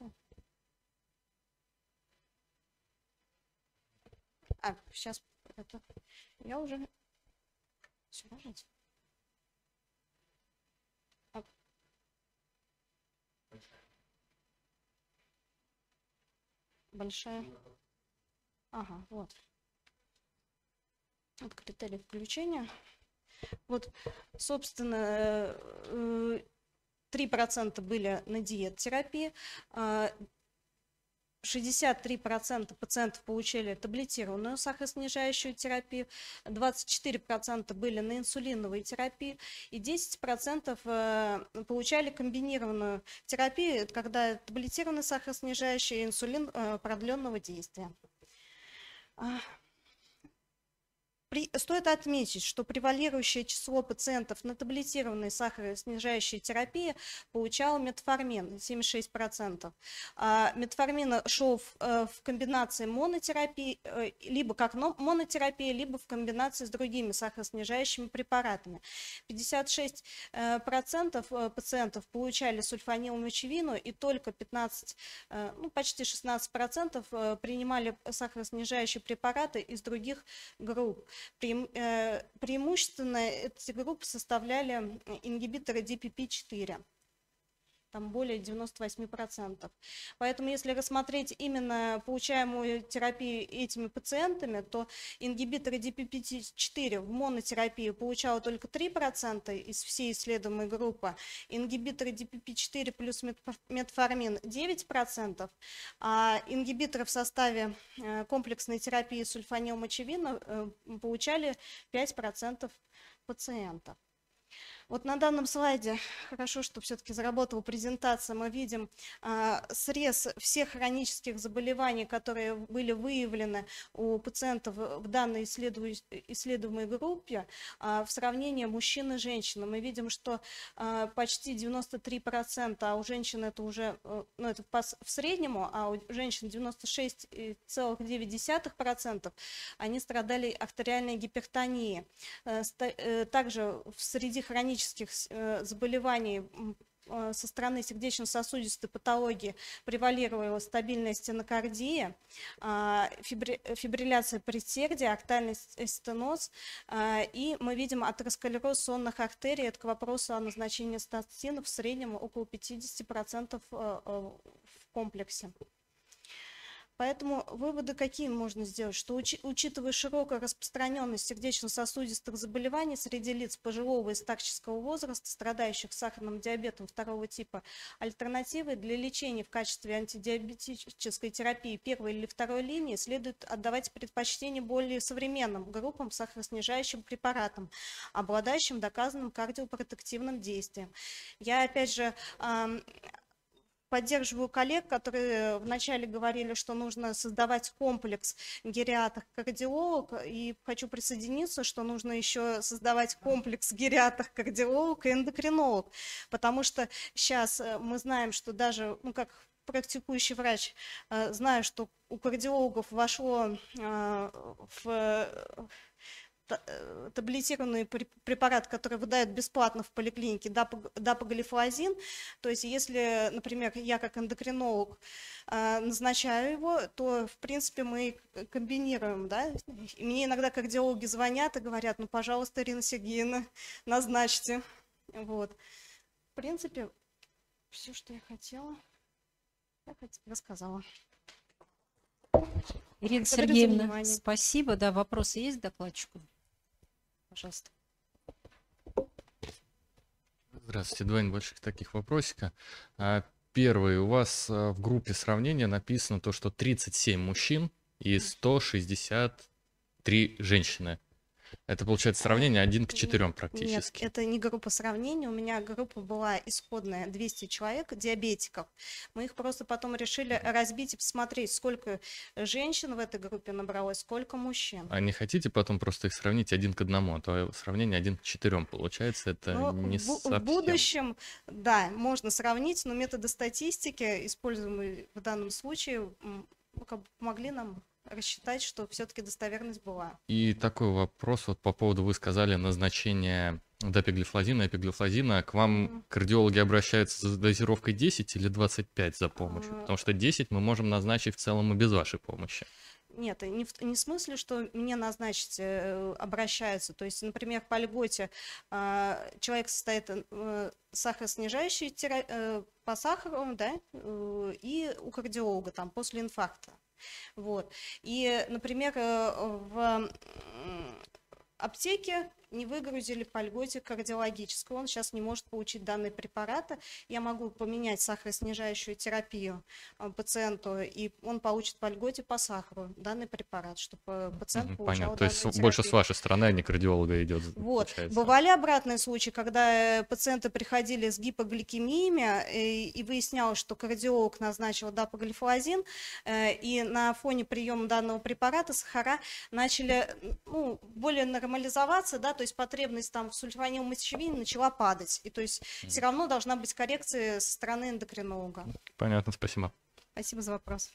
Speaker 8: сейчас это... Я уже... Все, ложите. Большая. Ага, вот. Вот критерий включения. Вот, собственно, 3% были на диет-терапии, 63% пациентов получили таблетированную сахароснижающую терапию, 24% были на инсулиновой терапии и 10% получали комбинированную терапию, когда таблетированный сахароснижающий и инсулин продленного действия. Стоит отметить, что превалирующее число пациентов на таблетированной сахароснижающей терапии получало метформин, 76%. Метформин шел в комбинации монотерапии, либо как монотерапия, либо в комбинации с другими сахароснижающими препаратами. 56% пациентов получали сульфанилмочевину, и только 15, ну, почти 16% принимали сахароснижающие препараты из других групп. Преимущественно эти группы составляли ингибиторы DPP-4, там более 98%. Поэтому если рассмотреть именно получаемую терапию этими пациентами, то ингибиторы DPP-4 в монотерапии получало только 3% из всей исследуемой группы, ингибиторы DPP-4 плюс метформин 9%, а ингибиторы в составе комплексной терапии сульфанилмочевина получали 5% пациентов. Вот на данном слайде, хорошо, что все-таки заработала презентация, мы видим срез всех хронических заболеваний, которые были выявлены у пациентов в данной исследуемой группе в сравнении мужчин и женщин. Мы видим, что почти 93%, а у женщин это уже, ну это в среднем, а у женщин 96,9%, они страдали артериальной гипертонией. Также среди хронических заболеваний со стороны сердечно-сосудистой патологии превалировала стабильная стенокардия, фибрилляция предсердия, октальный стеноз, и мы видим атеросклероз сонных артерий. Это к вопросу о назначении статинов в среднем около 50% в комплексе. Поэтому выводы какие можно сделать? Что учитывая широкую распространенность сердечно-сосудистых заболеваний среди лиц пожилого и старческого возраста, страдающих сахарным диабетом второго типа, альтернативы для лечения в качестве антидиабетической терапии первой или второй линии следует отдавать предпочтение более современным группам сахароснижающим препаратам, обладающим доказанным кардиопротективным действием. Я опять же поддерживаю коллег, которые вначале говорили, что нужно создавать комплекс гериатр-кардиолог, и хочу присоединиться, что нужно еще создавать комплекс гериатр-кардиолог и эндокринолог, потому что сейчас мы знаем, что даже, ну, как практикующий врач, знаю, что у кардиологов вошло в таблетированный препарат, который выдают бесплатно в поликлинике, дапоглифлозин. То есть если, например, я как эндокринолог назначаю его, то, в принципе, мы комбинируем. Да? И мне иногда кардиологи звонят и говорят: ну, пожалуйста, Ирина Сергеевна, назначьте. Вот. В принципе, все, что я хотела, рассказала.
Speaker 2: Ирина Сергеевна, спасибо. Да, вопросы есть к докладчику? Пожалуйста.
Speaker 4: Здравствуйте. Два небольших таких вопросика. Первый. У вас в группе сравнения написано то, что 37 мужчин и 163 женщины. Это получается сравнение 1 к 4 практически.
Speaker 8: Нет, это не группа сравнения. У меня группа была исходная 200 человек, диабетиков. Мы их просто потом решили разбить и посмотреть, сколько женщин в этой группе набралось, сколько мужчин.
Speaker 4: А не хотите потом просто их сравнить 1 к 1, а то сравнение 1 к 4 получается, это не совсем.
Speaker 8: В будущем, да, можно сравнить, но методы статистики, используемые в данном случае, помогли нам рассчитать, что все-таки достоверность была.
Speaker 4: И такой вопрос вот по поводу, вы сказали, назначения дапиглифлозина, эпиглифлозина. К вам кардиологи обращаются за дозировкой 10 или 25 за помощью? Потому что 10 мы можем назначить в целом и без вашей помощи.
Speaker 8: Нет, не в смысле, что мне назначить обращаются. То есть, например, по льготе человек состоит сахароснижающей по сахару, да, и у кардиолога там после инфаркта. Вот. И, например, в аптеке не выгрузили по льготе кардиологического, он сейчас не может получить данные препараты. Я могу поменять сахароснижающую терапию пациенту, и он получит по льготе по сахару данный препарат, чтобы пациент получал.
Speaker 4: Понятно, то есть больше с вашей стороны, а не кардиолога идет.
Speaker 8: Вот. Бывали обратные случаи, когда пациенты приходили с гипогликемиями, и выяснялось, что кардиолог назначил дапоглифлозин, и на фоне приема данного препарата сахара начали более нормализоваться, да, то есть потребность там в сульфаниловом мочевине начала падать. И то есть все равно должна быть коррекция со стороны эндокринолога.
Speaker 4: Понятно, спасибо.
Speaker 8: Спасибо за вопрос.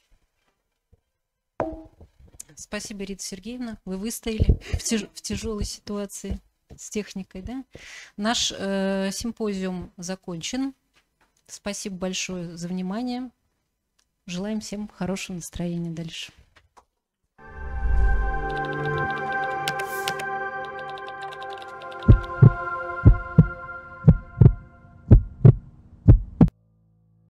Speaker 2: Спасибо, Рита Сергеевна. Вы выстояли в тяжелой ситуации с техникой, да? Наш симпозиум закончен. Спасибо большое за внимание. Желаем всем хорошего настроения дальше.